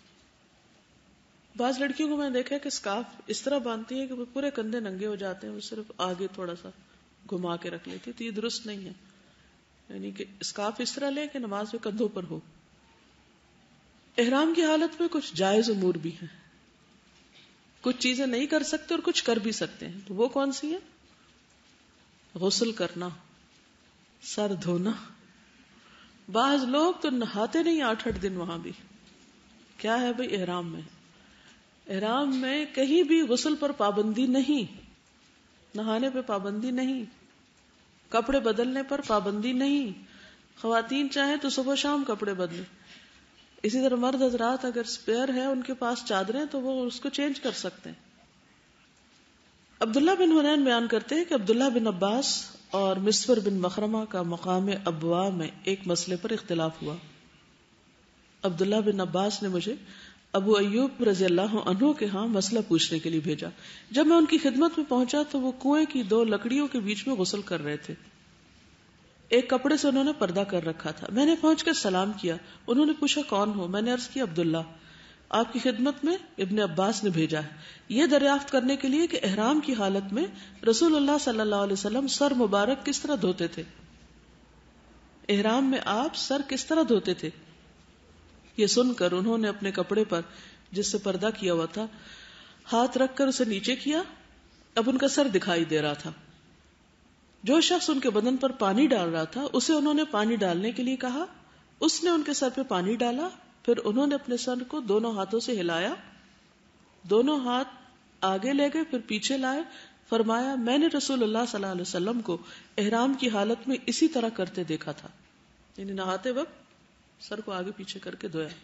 [SPEAKER 2] بعض لڑکیوں کو میں نے دیکھا کہ اسکارف اس طرح باندھتی ہے کہ وہ پورے کندھے ننگے ہو جاتے ہیں, وہ صرف آگے تھوڑا سا گھما کے رکھ لیتی, تو یہ درست نہیں ہے. یعنی کہ اسکارف اس طرح لے کہ نماز میں کندھوں پر ہو. احرام کی حالت میں کچھ جائز امور بھی ہیں, کچھ چیزیں نہیں کر سکتے اور کچھ کر بھی سکتے ہیں. تو وہ کون سی ہے؟ غسل کرنا, سر دھونا. بعض لوگ تو نہاتے نہیں 8 دن وہاں بھی. کیا ہے بھئی احرام میں؟ احرام میں کہیں بھی غسل پر پابندی نہیں, نہانے پہ پابندی نہیں, کپڑے بدلنے پر پابندی نہیں. خواتین چاہیں تو صبح شام کپڑے بدلیں. اسی طرح مرد حضرات اگر سپیئر ہے ان کے پاس چادریں تو وہ اس کو چینج کر سکتے ہیں. عبداللہ بن حنین بیان کرتے ہیں کہ عبداللہ بن عباس اور مسور بن مخرمہ کا مقام ابوا میں ایک مسئلے پر اختلاف ہوا. عبداللہ بن عباس نے مجھے ابو ایوب رضی اللہ عنہ کے ہاں مسئلہ پوچھنے کے لیے بھیجا. جب میں ان کی خدمت میں پہنچا تو وہ کنویں کی 2 لکڑیوں کے بیچ میں غسل کر رہے تھے. ایک کپڑے سے انہوں نے پردہ کر رکھا تھا. میں نے پہنچ کر سلام کیا. انہوں نے پوچھا کون ہو؟ میں نے عرض کی عبداللہ, آپ کی خدمت میں ابن عباس نے بھیجا ہے یہ دریافت کرنے کے لیے کہ احرام کی حالت میں رسول اللہ صلی اللہ علیہ وسلم سر مبارک کس طرح دھوتے تھے. احرام میں آپ سر کس طرح دھوتے تھے؟ یہ سن کر انہوں نے اپنے کپڑے پر جس سے پردہ کیا ہوا تھا ہاتھ رکھ کر اسے نیچے کیا. اب ان کا سر دکھائی دے رہا تھا. جو شخص ان کے بدن پر پانی ڈال رہا تھا اسے انہوں نے پانی ڈالنے کے لیے کہا. اس نے ان کے سر پہ پانی ڈالا. پھر انہوں نے اپنے سر کو دونوں ہاتھوں سے ہلایا, دونوں ہاتھ آگے لے گئے پھر پیچھے لائے. فرمایا میں نے رسول اللہ صلی اللہ علیہ وسلم کو احرام کی حالت میں اسی طرح کرتے دیکھا تھا. یعنی نہاتے وقت سر کو آگے پیچھے کر کے دھویا.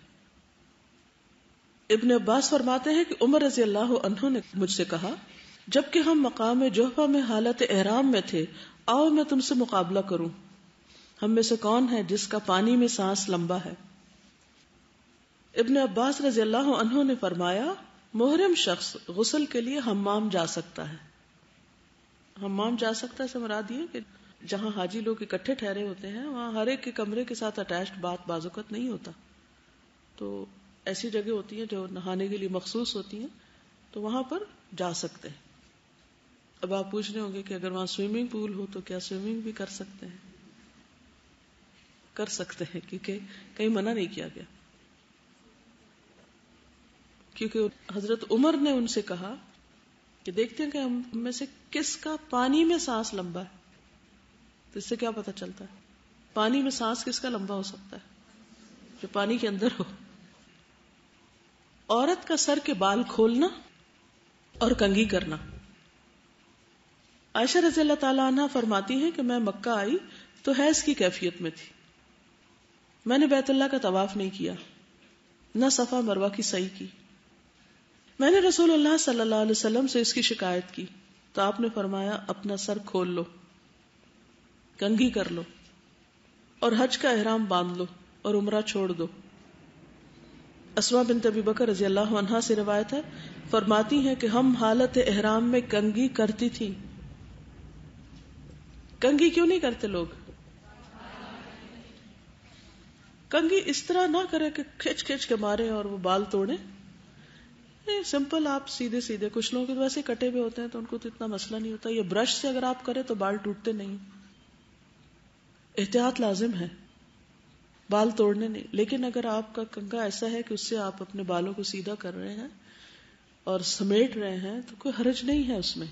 [SPEAKER 2] ابن عباس فرماتے ہیں کہ عمر رضی اللہ عنہ نے مجھ سے کہا جبکہ ہم مقام جوحفہ میں حالت احرام میں تھے, آؤ میں تم سے مقابلہ کروں, ہم میں سے کون ہے جس کا پانی میں سانس لمبا ہے. ابن عباس رضی اللہ عنہ نے فرمایا محرم شخص غسل کے لیے حمام جا سکتا ہے. حمام جا سکتا ہے سے مراد یہ کہ جہاں حاجی لوگ اکٹھے ٹھہرے ہوتے ہیں وہاں ہر ایک کے کمرے کے ساتھ اٹیچڈ بعض اوقات نہیں ہوتا، تو ایسی جگہ ہوتی ہیں جو نہانے کے لیے مخصوص ہوتی ہیں، تو وہاں پر جا سکتے ہیں. اب آپ پوچھ رہے ہوں گے کہ اگر وہاں سوئمنگ پول ہو تو کیا سوئمنگ بھی کر سکتے ہیں؟ کر سکتے ہیں، کیونکہ کہیں منع نہیں کیا گیا. کیونکہ حضرت عمر نے ان سے کہا کہ دیکھتے ہیں کہ ہم میں سے کس کا پانی میں سانس لمبا ہے. تو اس سے کیا پتہ چلتا ہے پانی میں سانس کس کا لمبا ہو سکتا ہے؟ جو پانی کے اندر ہو. عورت کا سر کے بال کھولنا اور کنگھی کرنا. عائشہ رضی اللہ تعالیٰ عنہ فرماتی ہیں کہ میں مکہ آئی تو حیض کی کیفیت میں تھی. میں نے بیت اللہ کا طواف نہیں کیا، نہ صفا مروہ کی سعی کی. میں نے رسول اللہ صلی اللہ علیہ وسلم سے اس کی شکایت کی تو آپ نے فرمایا اپنا سر کھول لو، کنگھی کر لو اور حج کا احرام باندھ لو اور عمرہ چھوڑ دو. اسما بنت ابی بکر رضی اللہ عنہا سے روایت ہے، فرماتی ہیں کہ ہم حالت احرام میں کنگھی کرتی تھی. کنگھی کیوں نہیں کرتے لوگ؟ کنگھی اس طرح نہ کرے کہ کھچ کھچ کے مارے اور وہ بال توڑے. سمپل آپ سیدھے سیدھے، کچھ لوگ ویسے کٹے ہوئے ہوتے ہیں تو ان کو تو اتنا مسئلہ نہیں ہوتا. یہ برش سے اگر آپ کریں تو بال ٹوٹتے نہیں. احتیاط لازم ہے، بال توڑنے نہیں. لیکن اگر آپ کا کنگھا ایسا ہے کہ اس سے آپ اپنے بالوں کو سیدھا کر رہے ہیں اور سمیٹ رہے ہیں تو کوئی حرج نہیں ہے اس میں.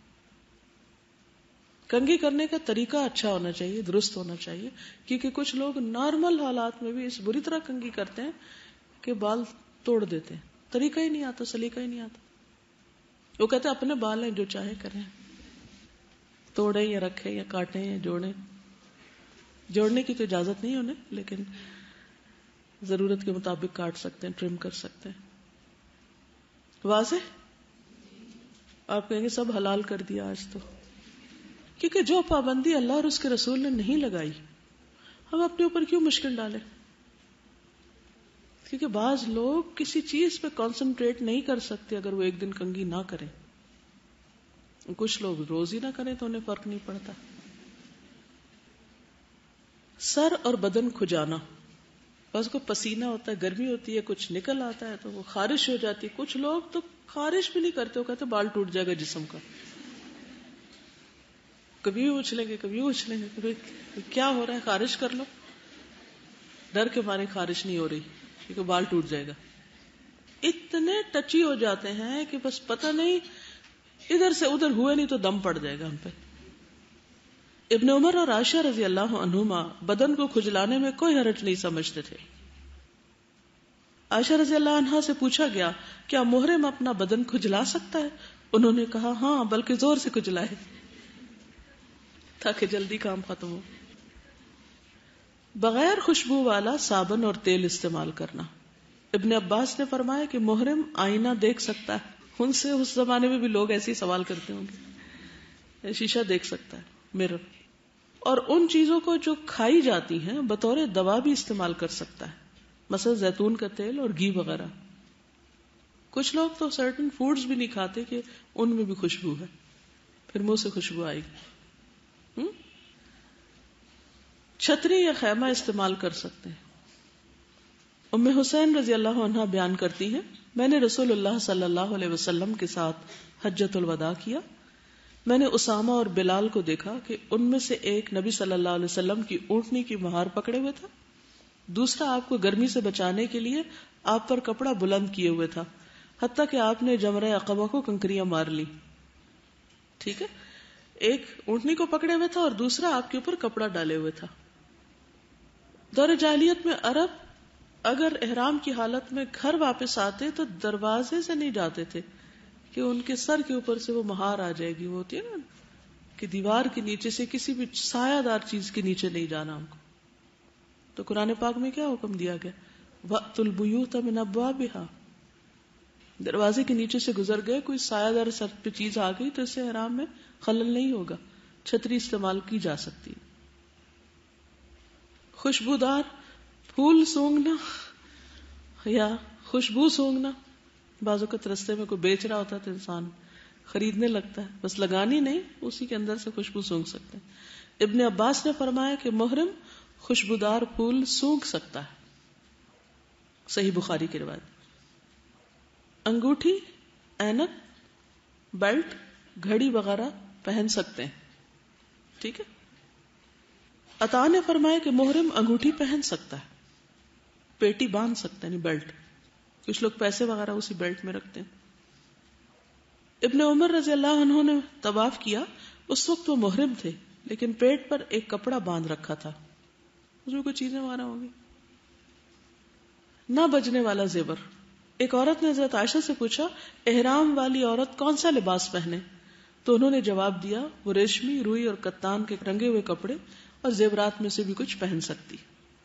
[SPEAKER 2] کنگھی کرنے کا طریقہ اچھا ہونا چاہیے، درست ہونا چاہیے، کیونکہ کچھ لوگ نارمل حالات میں بھی اس بری طرح کنگھی کرتے ہیں کہ بال توڑ دیتے ہیں. طریقہ ہی نہیں آتا، سلیقہ ہی نہیں آتا. وہ کہتے ہیں اپنے بال ہیں جو چاہے کریں، توڑیں یا رکھیں یا کاٹیں یا جوڑیں. جوڑنے کی تو اجازت نہیں انہیں، لیکن ضرورت کے مطابق کاٹ سکتے ہیں، ٹرم کر سکتے ہیں. واضح؟ آپ کہیں گے سب حلال کر دیا آج تو، کیونکہ جو پابندی اللہ اور اس کے رسول نے نہیں لگائی ہم اپنے اوپر کیوں مشکل ڈالیں؟ کیونکہ بعض لوگ کسی چیز پہ کانسنٹریٹ نہیں کر سکتے اگر وہ ایک دن کنگھی نہ کریں. کچھ لوگ روز ہی نہ کریں تو انہیں فرق نہیں پڑتا. سر اور بدن کھجانا، بس کو پسینہ ہوتا ہے، گرمی ہوتی ہے، کچھ نکل آتا ہے تو وہ خارش ہو جاتی. کچھ لوگ تو خارش بھی نہیں کرتے، وہ کہتے بال ٹوٹ جائے گا جسم کا. کبھی اچھلیں گے کبھی اچھلیں گے، کبھی کیا ہو رہا ہے، خارش کر لو. ڈر کے مارے خارش نہیں ہو رہی کیونکہ بال ٹوٹ جائے گا. اتنے ٹچی ہو جاتے ہیں کہ بس پتہ نہیں ادھر سے ادھر ہوئے نہیں تو دم پڑ جائے گا ہم پہ. ابن عمر اور عائشہ رضی اللہ عنہما بدن کو کھجلانے میں کوئی حرج نہیں سمجھتے تھے. عائشہ رضی اللہ عنہا سے پوچھا گیا کیا محرم اپنا بدن کھجلا سکتا ہے؟ انہوں نے کہا ہاں، بلکہ زور سے کھجلائے تاکہ جلدی کام ختم ہو. بغیر خوشبو والا صابن اور تیل استعمال کرنا. ابن عباس نے فرمایا کہ محرم آئینہ دیکھ سکتا ہے. ان سے اس زمانے میں بھی لوگ ایسے ہی سوال کرتے ہوں گے. شیشہ دیکھ سکتا ہے، مرر. اور ان چیزوں کو جو کھائی جاتی ہیں بطور دوا بھی استعمال کر سکتا ہے، مثلا زیتون کا تیل اور گھی وغیرہ. کچھ لوگ تو سرٹن فوڈز بھی نہیں کھاتے کہ ان میں بھی خوشبو ہے، پھر منہ سے خوشبو آئے گی. چھتری یا خیمہ استعمال کر سکتے ہیں. ام حسین رضی اللہ عنہا بیان کرتی ہیں میں نے رسول اللہ صلی اللہ علیہ وسلم کے ساتھ حجۃ الوداع کیا. میں نے اسامہ اور بلال کو دیکھا کہ ان میں سے ایک نبی صلی اللہ علیہ وسلم کی اونٹنی کی مہار پکڑے ہوئے تھا، دوسرا آپ کو گرمی سے بچانے کے لیے آپ پر کپڑا بلند کیے ہوئے تھا، حتیٰ کہ آپ نے جمرہ عقبہ کو کنکریاں مار لی. ٹھیک ہے، ایک اونٹنی کو پکڑے ہوئے تھا اور دوسرا آپ کے اوپر کپڑا ڈالے ہوئے تھا. دور جاہلیت میں عرب اگر احرام کی حالت میں گھر واپس آتے تو دروازے سے نہیں جاتے تھے کہ ان کے سر کے اوپر سے وہ مہار آ جائے گی. وہ ہوتی ہے نا کہ دیوار کے نیچے سے کسی بھی سایہ دار چیز کے نیچے نہیں جانا ہم کو. تو قرآن پاک میں کیا حکم دیا گیا؟ وَأْتُوا الْبُيُوتَ مِنْ أَبْوَابِهَا. دروازے کے نیچے سے گزر گئے، کوئی سایہ دار سر پہ چیز آ گئی تو اس سے احرام میں خلل نہیں ہوگا. چھتری استعمال کی جا سکتی. خوشبودار پھول سونگھنا یا خوشبو سونگھنا بعض اوقات رستے میں کوئی بیچ رہا ہوتا ہے تو انسان خریدنے لگتا ہے، بس لگانی نہیں، اسی کے اندر سے خوشبو سونگھ سکتے ہیں۔ ابن عباس نے فرمایا کہ محرم خوشبودار پھول سونگھ سکتا ہے، صحیح بخاری کی روایت۔ انگوٹھی، اینک، بیلٹ، گھڑی وغیرہ پہن سکتے ہیں، ٹھیک ہے۔ عطا نے فرمایا کہ محرم انگوٹھی پہن سکتا ہے، پیٹی باندھ سکتا ہے، یعنی بیلٹ، کچھ لوگ پیسے وغیرہ اسی بیلٹ میں رکھتے ہیں۔ ابن عمر رضی اللہ عنہ نے طواف کیا، اس وقت وہ محرم تھے لیکن پیٹ پر ایک کپڑا باندھ رکھا تھا، اس میں کوئی چیزیں وغیرہ ہوگی۔ نہ بجنے والا زیور، ایک عورت نے حضرت عائشہ سے پوچھا احرام والی عورت کون سا لباس پہنے، تو انہوں نے جواب دیا وہ ریشمی، روئی اور کتان کے رنگے ہوئے کپڑے اور زیورات میں سے بھی کچھ پہن سکتی۔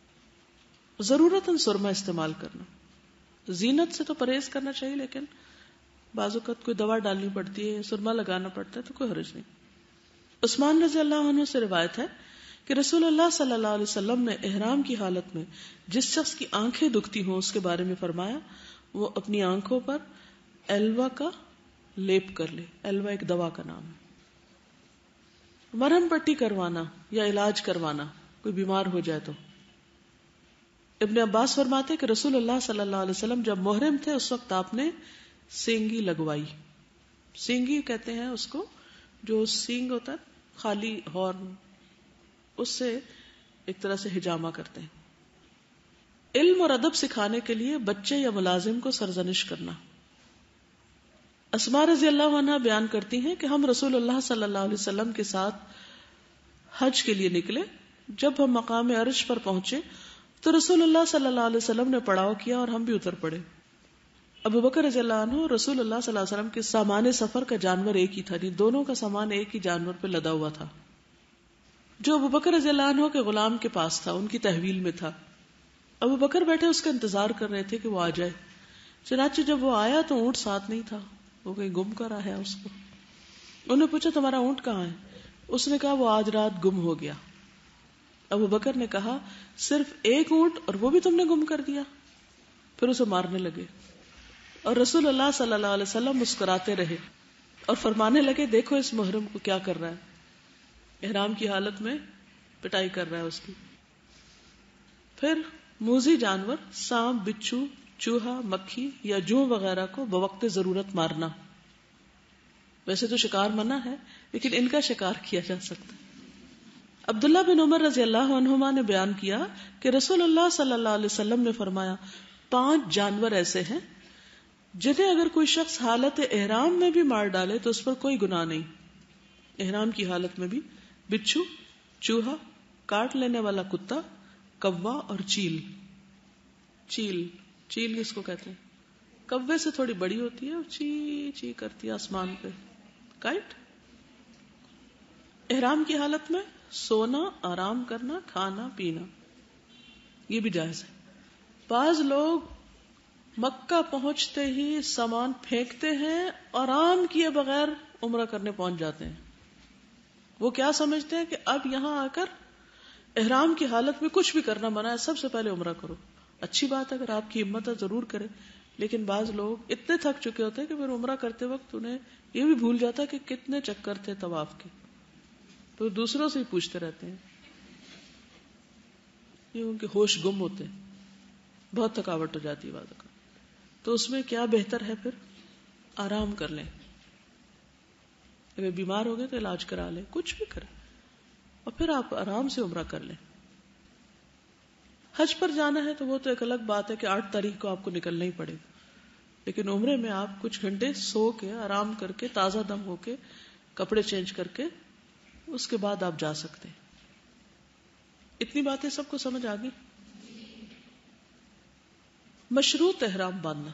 [SPEAKER 2] ضرورتاً سرما استعمال کرنا، زینت سے تو پرہیز کرنا چاہیے، لیکن بعض اوقات کوئی دوا ڈالنی پڑتی ہے، سرما لگانا پڑتا ہے تو کوئی حرج نہیں۔ عثمان رضی اللہ عنہ سے روایت ہے کہ رسول اللہ صلی اللہ علیہ وسلم نے احرام کی حالت میں جس شخص کی آنکھیں دکھتی ہوں اس کے بارے میں فرمایا وہ اپنی آنکھوں پر ایلوا کا لیپ کر لے۔ ایلوا ایک دوا کا نام ہے۔ مرہم پٹی کروانا یا علاج کروانا، کوئی بیمار ہو جائے تو۔ ابن عباس فرماتے کہ رسول اللہ صلی اللہ علیہ وسلم جب محرم تھے اس وقت آپ نے سینگی لگوائی۔ سینگی کہتے ہیں اس کو، جو سینگ ہوتا ہے خالی ہارن، اس سے ایک طرح سے ہجامہ کرتے ہیں۔ علم اور ادب سکھانے کے لیے بچے یا ملازم کو سرزنش کرنا۔ اسماء رضی اللہ عنہا بیان کرتی ہیں کہ ہم رسول اللہ صلی اللہ علیہ وسلم کے ساتھ حج کے لیے نکلے، جب ہم مقام عرش پر پہنچے تو رسول اللہ صلی اللہ علیہ وسلم نے پڑاؤ کیا اور ہم بھی اتر پڑے۔ ابو بکر رضی اللہ عنہ رسول اللہ صلی اللہ علیہ وسلم کے سامان سفر کا جانور ایک ہی تھا، نہیں دونوں کا سامان ایک ہی جانور پہ لدا ہوا تھا، جو ابو بکر رضی اللہ عنہ کے غلام کے پاس تھا، ان کی تحویل میں تھا۔ ابو بکر بیٹھے اس کا انتظار کر رہے تھے کہ وہ آ جائے، چنانچہ جب وہ آیا تو اونٹ ساتھ نہیں تھا، وہ کہیں گم کر آیا اس کو۔ انہوں نے پوچھا تمہارا اونٹ کہاں ہے؟ اس نے کہا وہ آج رات گم ہو گیا۔ ابو بکر نے کہا صرف ایک اونٹ اور وہ بھی تم نے گم کر دیا؟ پھر اسے مارنے لگے، اور رسول اللہ صلی اللہ علیہ وسلم مسکراتے رہے اور فرمانے لگے دیکھو اس محرم کو کیا کر رہا ہے، احرام کی حالت میں پٹائی کر رہا ہے اس کی۔ پھر موذی جانور، سانپ، بچھو، چوہا، مکھی یا جوں وغیرہ کو بوقت ضرورت مارنا۔ ویسے تو شکار منع ہے لیکن ان کا شکار کیا جا سکتا ہے۔ عبداللہ بن عمر رضی اللہ عنہما نے بیان کیا کہ رسول اللہ صلی اللہ علیہ وسلم نے فرمایا 5 جانور ایسے ہیں جنہیں اگر کوئی شخص حالت احرام میں بھی مار ڈالے تو اس پر کوئی گناہ نہیں۔ احرام کی حالت میں بھی بچھو، چوہا، کاٹ لینے والا کتا، کوا اور چیل۔ چیل کس کو کہتے ہیں؟ کوے سے تھوڑی بڑی ہوتی ہے اور چی چی کرتی ہے آسمان پہ، کائٹ۔ احرام کی حالت میں سونا، آرام کرنا، کھانا پینا یہ بھی جائز ہے۔ بعض لوگ مکہ پہنچتے ہی سامان پھینکتے ہیں، آرام کیے بغیر عمرہ کرنے پہنچ جاتے ہیں۔ وہ کیا سمجھتے ہیں کہ اب یہاں آ کر احرام کی حالت میں کچھ بھی کرنا منع ہے، سب سے پہلے عمرہ کرو۔ اچھی بات ہے، اگر آپ کی ہمت ہے ضرور کریں، لیکن بعض لوگ اتنے تھک چکے ہوتے ہیں کہ پھر عمرہ کرتے وقت انہیں یہ بھی بھول جاتا ہے کہ کتنے چکر تھے طواف کے، تو دوسروں سے ہی پوچھتے رہتے ہیں، یہ ان کے ہوش گم ہوتے ہیں، بہت تھکاوٹ ہو جاتی ہے بعض اوقات۔ تو اس میں کیا بہتر ہے، پھر آرام کر لیں، اگر بیمار ہو گئے تو علاج کرا لیں، کچھ بھی کریں، اور پھر آپ آرام سے عمرہ کر لیں۔ حج پر جانا ہے تو وہ تو ایک الگ بات ہے کہ 8 تاریخ کو آپ کو نکلنا ہی پڑے، لیکن عمرے میں آپ کچھ گھنٹے سو کے، آرام کر کے، تازہ دم ہو کے، کپڑے چینج کر کے اس کے بعد آپ جا سکتے ہیں۔ اتنی باتیں سب کو سمجھ آ گئی؟ مشروط احرام باندھنا،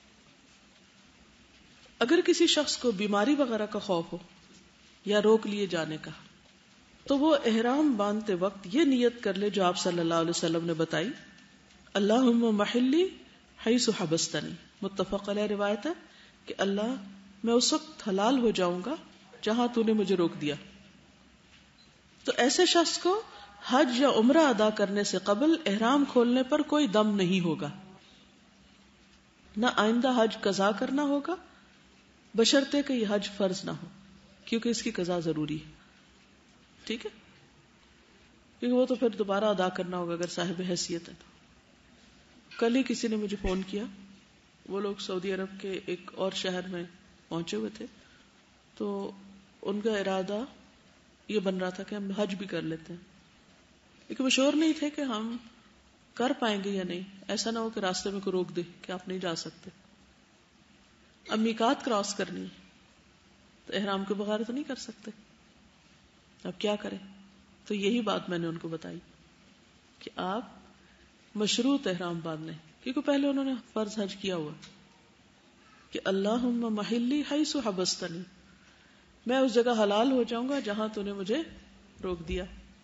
[SPEAKER 2] اگر کسی شخص کو بیماری وغیرہ کا خوف ہو یا روک لیے جانے کا تو وہ احرام باندھتے وقت یہ نیت کر لے جو آپ صلی اللہ علیہ وسلم نے بتائی، اللہم محلی حیث حبستنی، متفق علیہ روایت ہے کہ اللہ میں اس وقت حلال ہو جاؤں گا جہاں تو نے مجھے روک دیا۔ تو ایسے شخص کو حج یا عمرہ ادا کرنے سے قبل احرام کھولنے پر کوئی دم نہیں ہوگا۔ نہ آئندہ حج قضا کرنا ہوگا بشرطے کہ یہ حج فرض نہ ہو، کیونکہ اس کی قضا ضروری ہے. ٹھیک ہے، کیونکہ وہ تو پھر دوبارہ ادا کرنا ہوگا اگر صاحب حیثیت ہے تو. کل ہی کسی نے مجھے فون کیا، وہ لوگ سعودی عرب کے ایک اور شہر میں پہنچے ہوئے تھے، تو ان کا ارادہ یہ بن رہا تھا کہ ہم حج بھی کر لیتے ہیں، لیکن وہ شور نہیں تھے کہ ہم کر پائیں گے یا نہیں. ایسا نہ ہو کہ راستے میں کوئی روک دے کہ آپ نہیں جا سکتے. اب میقات کراس کرنی ہے تو احرام کے بغیر تو نہیں کر سکتے، اب کیا کریں؟ تو یہی بات میں نے ان کو بتائی کہ آپ مشروط احرام باندھ لیں، کیونکہ پہلے انہوں نے فرض حج کیا ہوا کہ اللہم محلی حیث حبستنی، میں اس جگہ حلال ہو جاؤں گا جہاں تو نے مجھے روک دیا.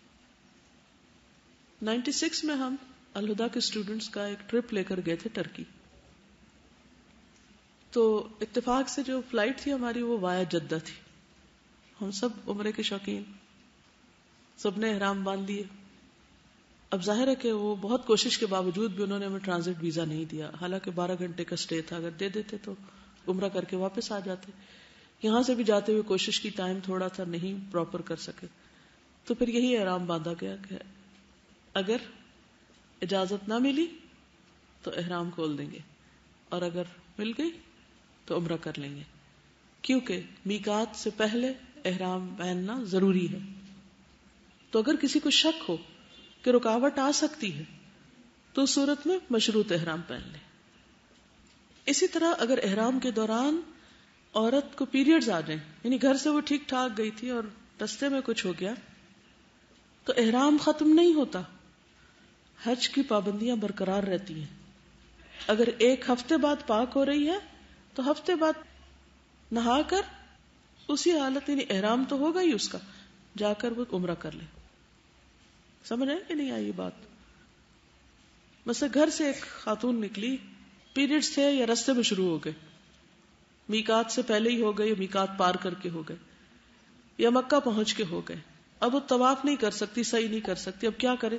[SPEAKER 2] 96 میں ہم الہدا کے اسٹوڈنٹس کا ایک ٹرپ لے کر گئے تھے ٹرکی. تو اتفاق سے جو فلائٹ تھی ہماری وہ وایا جدہ تھی. ہم سب عمرے کے شوقین، سب نے احرام باندھ لیے. اب ظاہر ہے کہ وہ بہت کوشش کے باوجود بھی انہوں نے ہمیں ٹرانزٹ ویزا نہیں دیا، حالانکہ 12 گھنٹے کا اسٹے تھا، اگر دے دیتے تو عمرہ کر کے واپس آ جاتے. یہاں سے بھی جاتے ہوئے کوشش کی، ٹائم تھوڑا تھا، نہیں پراپر کر سکے. تو پھر یہی احرام باندھا گیا کہ اگر اجازت نہ ملی تو احرام کھول دیں گے، اور اگر مل گئی تو عمرہ کر لیں گے، کیونکہ میقات سے پہلے احرام پہننا ضروری ہے. تو اگر کسی کو شک ہو کہ رکاوٹ آ سکتی ہے تو اس صورت میں مشروط احرام پہن لیں. اسی طرح اگر احرام کے دوران عورت کو پیریڈز آ جائیں، یعنی گھر سے وہ ٹھیک ٹھاک گئی تھی اور رستے میں کچھ ہو گیا، تو احرام ختم نہیں ہوتا، حج کی پابندیاں برقرار رہتی ہیں. اگر ایک ہفتے بعد پاک ہو رہی ہے تو ہفتے بعد نہا کر اسی حالت، یعنی احرام تو ہوگا ہی اس کا، جا کر وہ عمرہ کر لے. سمجھ آئے کہ نہیں آئی بات؟ مثلا گھر سے ایک خاتون نکلی، پیریڈز تھے یا رستے میں شروع ہو گئے، میقات سے پہلے ہی ہو گئے یا میقات پار کر کے ہو گئے یا مکہ پہنچ کے ہو گئے، اب وہ طواف نہیں کر سکتی، صحیح نہیں کر سکتی. اب کیا کرے؟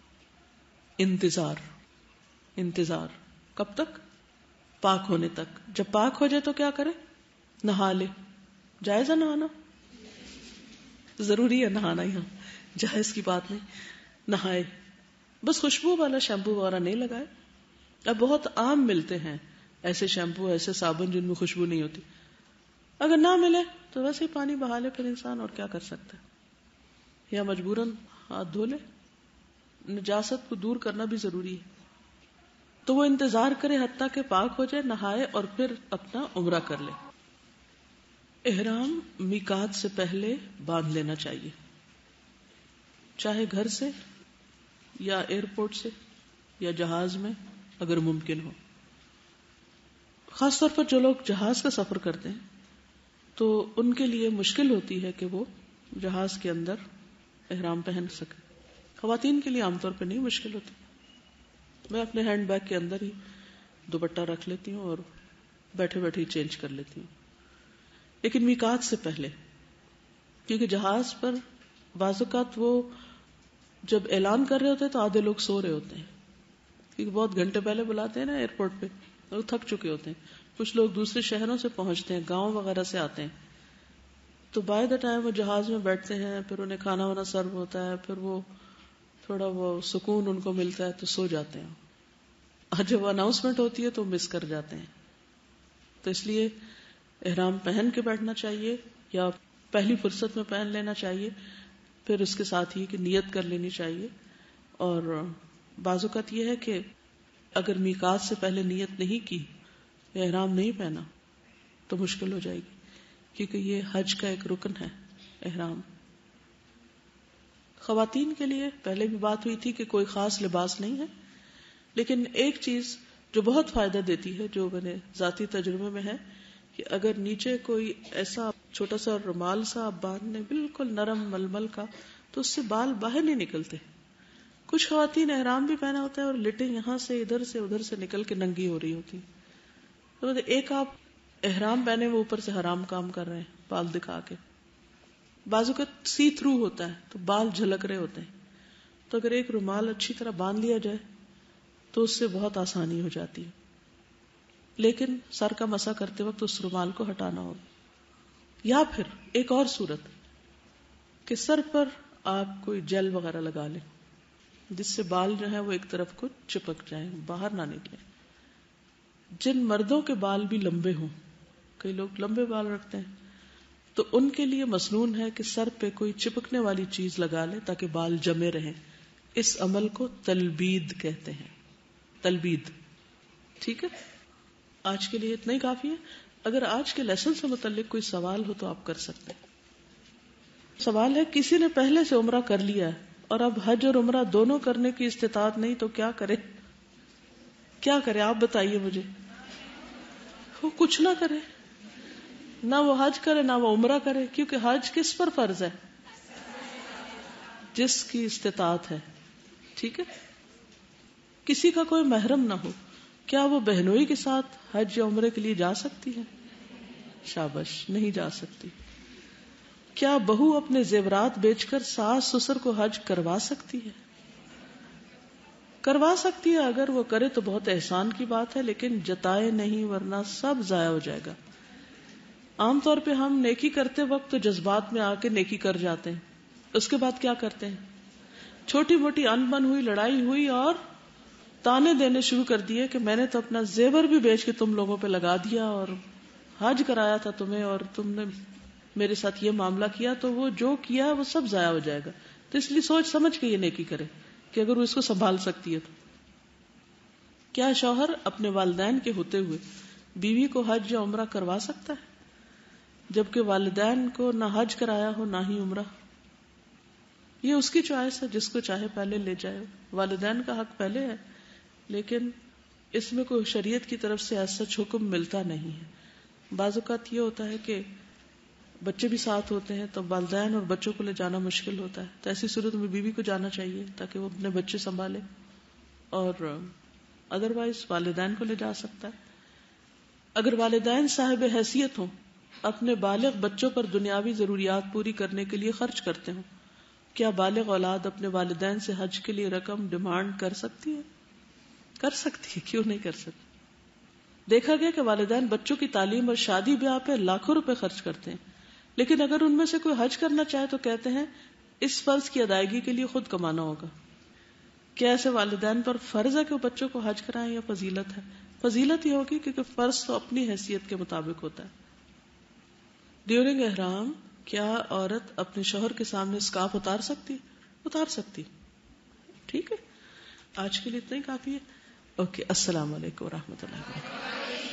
[SPEAKER 2] انتظار. کب تک؟ پاک ہونے تک. جب پاک ہو جائے تو کیا کرے؟ نہا لے. جائز ہے نہانا؟ ضروری ہے نہانا، یہاں جائز کی بات نہیں. نہائے، بس خوشبو والا شیمپو وغیرہ نہیں لگائے. اب بہت عام ملتے ہیں ایسے شیمپو، ایسے صابن جن میں خوشبو نہیں ہوتی. اگر نہ ملے تو ویسے ہی پانی بہا لے پھر انسان، اور کیا کر سکتا ہے، یا مجبوراً ہاتھ دھو لے. نجاست کو دور کرنا بھی ضروری ہے. تو وہ انتظار کرے حتیٰ کہ پاک ہو جائے، نہائے اور پھر اپنا عمرہ کر لے. احرام میقات سے پہلے باندھ لینا چاہیے، چاہے گھر سے یا ایئرپورٹ سے یا جہاز میں اگر ممکن ہو. خاص طور پر جو لوگ جہاز کا سفر کرتے ہیں تو ان کے لیے مشکل ہوتی ہے کہ وہ جہاز کے اندر احرام پہن سکے. خواتین کے لیے عام طور پہ نہیں مشکل ہوتی. میں اپنے ہینڈ بیگ کے اندر ہی دوپٹہ رکھ لیتی ہوں اور بیٹھے بیٹھے ہی چینج کر لیتی ہوں. لیکن میقات سے پہلے، کیونکہ جہاز پر بعض اوقات وہ جب اعلان کر رہے ہوتے ہیں تو آدھے لوگ سو رہے ہوتے ہیں، کیونکہ بہت گھنٹے پہلے بلاتے ہیں نا ایئرپورٹ پہ، اور تھک چکے ہوتے ہیں. کچھ لوگ دوسرے شہروں سے پہنچتے ہیں، گاؤں وغیرہ سے آتے ہیں، تو بائی دا ٹائم وہ جہاز میں بیٹھتے ہیں، پھر انہیں کھانا وانا سرو ہوتا ہے، پھر وہ تھوڑا وہ سکون ان کو ملتا ہے تو سو جاتے ہیں، اور جب اناؤنسمنٹ ہوتی ہے تو مس کر جاتے ہیں. تو اس لیے احرام پہن کے بیٹھنا چاہیے یا پہلی فرصت میں پہن لینا چاہیے. پھر اس کے ساتھ ہی کہ نیت کر لینی چاہیے. اور بعض اوقات یہ ہے کہ اگر میقات سے پہلے نیت نہیں کی یا احرام نہیں پہنا تو مشکل ہو جائے گی، کیونکہ یہ حج کا ایک رکن ہے احرام. خواتین کے لیے پہلے بھی بات ہوئی تھی کہ کوئی خاص لباس نہیں ہے، لیکن ایک چیز جو بہت فائدہ دیتی ہے، جو میرے ذاتی تجربے میں ہے، کہ اگر نیچے کوئی ایسا چھوٹا سا رومال سا آپ باندھ لیں بالکل نرم ململ کا، تو اس سے بال باہر نہیں نکلتے. کچھ خواتین احرام بھی پہنا ہوتا ہے اور لٹیں یہاں سے ادھر سے ادھر سے نکل کے ننگی ہو رہی ہوتی. تو ایک آپ احرام پہنے وہ اوپر سے حرام کام کر رہے ہیں بال دکھا کے. بازو کا سی تھرو ہوتا ہے تو بال جھلک رہے ہوتے ہیں. تو اگر ایک رومال اچھی طرح باندھ لیا جائے تو اس سے بہت آسانی ہو جاتی ہے. لیکن سر کا مسح کرتے وقت اس رومال کو ہٹانا ہوگا. یا پھر ایک اور صورت کہ سر پر آپ کوئی جیل وغیرہ لگا لیں جس سے بال جو ہے وہ ایک طرف کو چپک جائیں, باہر نہ نکلیں. جن مردوں کے بال بھی لمبے ہوں, کئی لوگ لمبے بال رکھتے ہیں, تو ان کے لیے مسنون ہے کہ سر پہ کوئی چپکنے والی چیز لگا لیں تاکہ بال جمے رہیں. اس عمل کو تلبید کہتے ہیں, تلبید. ٹھیک ہے, آج کے لیے اتنا ہی کافی ہے. اگر آج کے لیسن سے متعلق کوئی سوال ہو تو آپ کر سکتے ہیں. سوال ہے, کسی نے پہلے سے عمرہ کر لیا ہے اور اب حج اور عمرہ دونوں کرنے کی استطاعت نہیں تو کیا کرے؟ کیا کرے آپ بتائیے مجھے. وہ کچھ نہ کرے, نہ وہ حج کرے نہ وہ عمرہ کرے, کیونکہ حج کس پر فرض ہے؟ جس کی استطاعت ہے. ٹھیک ہے, کسی کا کوئی محرم نہ ہو, کیا وہ بہنوئی کے ساتھ حج یا عمرے کے لیے جا سکتی ہے؟ شاباش, نہیں جا سکتی. کیا بہو اپنے زیورات بیچ کر ساس سسر کو حج کروا سکتی ہے؟ کروا سکتی ہے, اگر وہ کرے تو بہت احسان کی بات ہے, لیکن جتائے نہیں ورنہ سب ضائع ہو جائے گا. عام طور پہ ہم نیکی کرتے وقت تو جذبات میں آ کے نیکی کر جاتے ہیں, اس کے بعد کیا کرتے ہیں؟ چھوٹی موٹی انبن ہوئی, لڑائی ہوئی اور تانے دینے شروع کر دیے کہ میں نے تو اپنا زیور بھی بیچ کے تم لوگوں پہ لگا دیا اور حج کرایا تھا تمہیں اور تم نے میرے ساتھ یہ معاملہ کیا, تو وہ جو کیا وہ سب ضائع ہو جائے گا. تو اس لیے سوچ سمجھ کے یہ نیکی کرے کہ اگر وہ اس کو سنبھال سکتی ہے تو. کیا شوہر اپنے والدین کے ہوتے ہوئے بیوی کو حج یا عمرہ کروا سکتا ہے جبکہ والدین کو نہ حج کرایا ہو نہ ہی عمرہ؟ یہ اس کی چوائس ہے, جس کو چاہے پہلے لے جائے. والدین کا حق پہلے ہے, لیکن اس میں کوئی شریعت کی طرف سے ایسا حکم ملتا نہیں ہے. بعض اوقات یہ ہوتا ہے کہ بچے بھی ساتھ ہوتے ہیں تو والدین اور بچوں کو لے جانا مشکل ہوتا ہے, تو ایسی صورت میں بیوی کو جانا چاہیے تاکہ وہ اپنے بچے سنبھالے, اور ادروائز والدین کو لے جا سکتا ہے. اگر والدین صاحب حیثیت ہوں, اپنے بالغ بچوں پر دنیاوی ضروریات پوری کرنے کے لیے خرچ کرتے ہوں, کیا بالغ اولاد اپنے والدین سے حج کے لیے رقم ڈیمانڈ کر سکتی ہے؟ کر سکتی ہے, کیوں نہیں کر سکتی. دیکھا گیا کہ والدین بچوں کی تعلیم اور شادی بیاہ پہ لاکھوں روپے خرچ کرتے ہیں, لیکن اگر ان میں سے کوئی حج کرنا چاہے تو کہتے ہیں اس فرض کی ادائیگی کے لیے خود کمانا ہوگا. کیا ایسے والدین پر فرض ہے کہ وہ بچوں کو حج کرائیں یا فضیلت ہے؟ فضیلت یہ ہوگی کیونکہ فرض تو اپنی حیثیت کے مطابق ہوتا ہے. ڈیورنگ احرام کیا عورت اپنے شوہر کے سامنے اسکارف اتار سکتی؟ اتار سکتی. ٹھیک ہے, آج کے لیے اتنا ہی کافی ہے. اوکے, السلام علیکم ورحمۃ اللہ وبرکاتہ.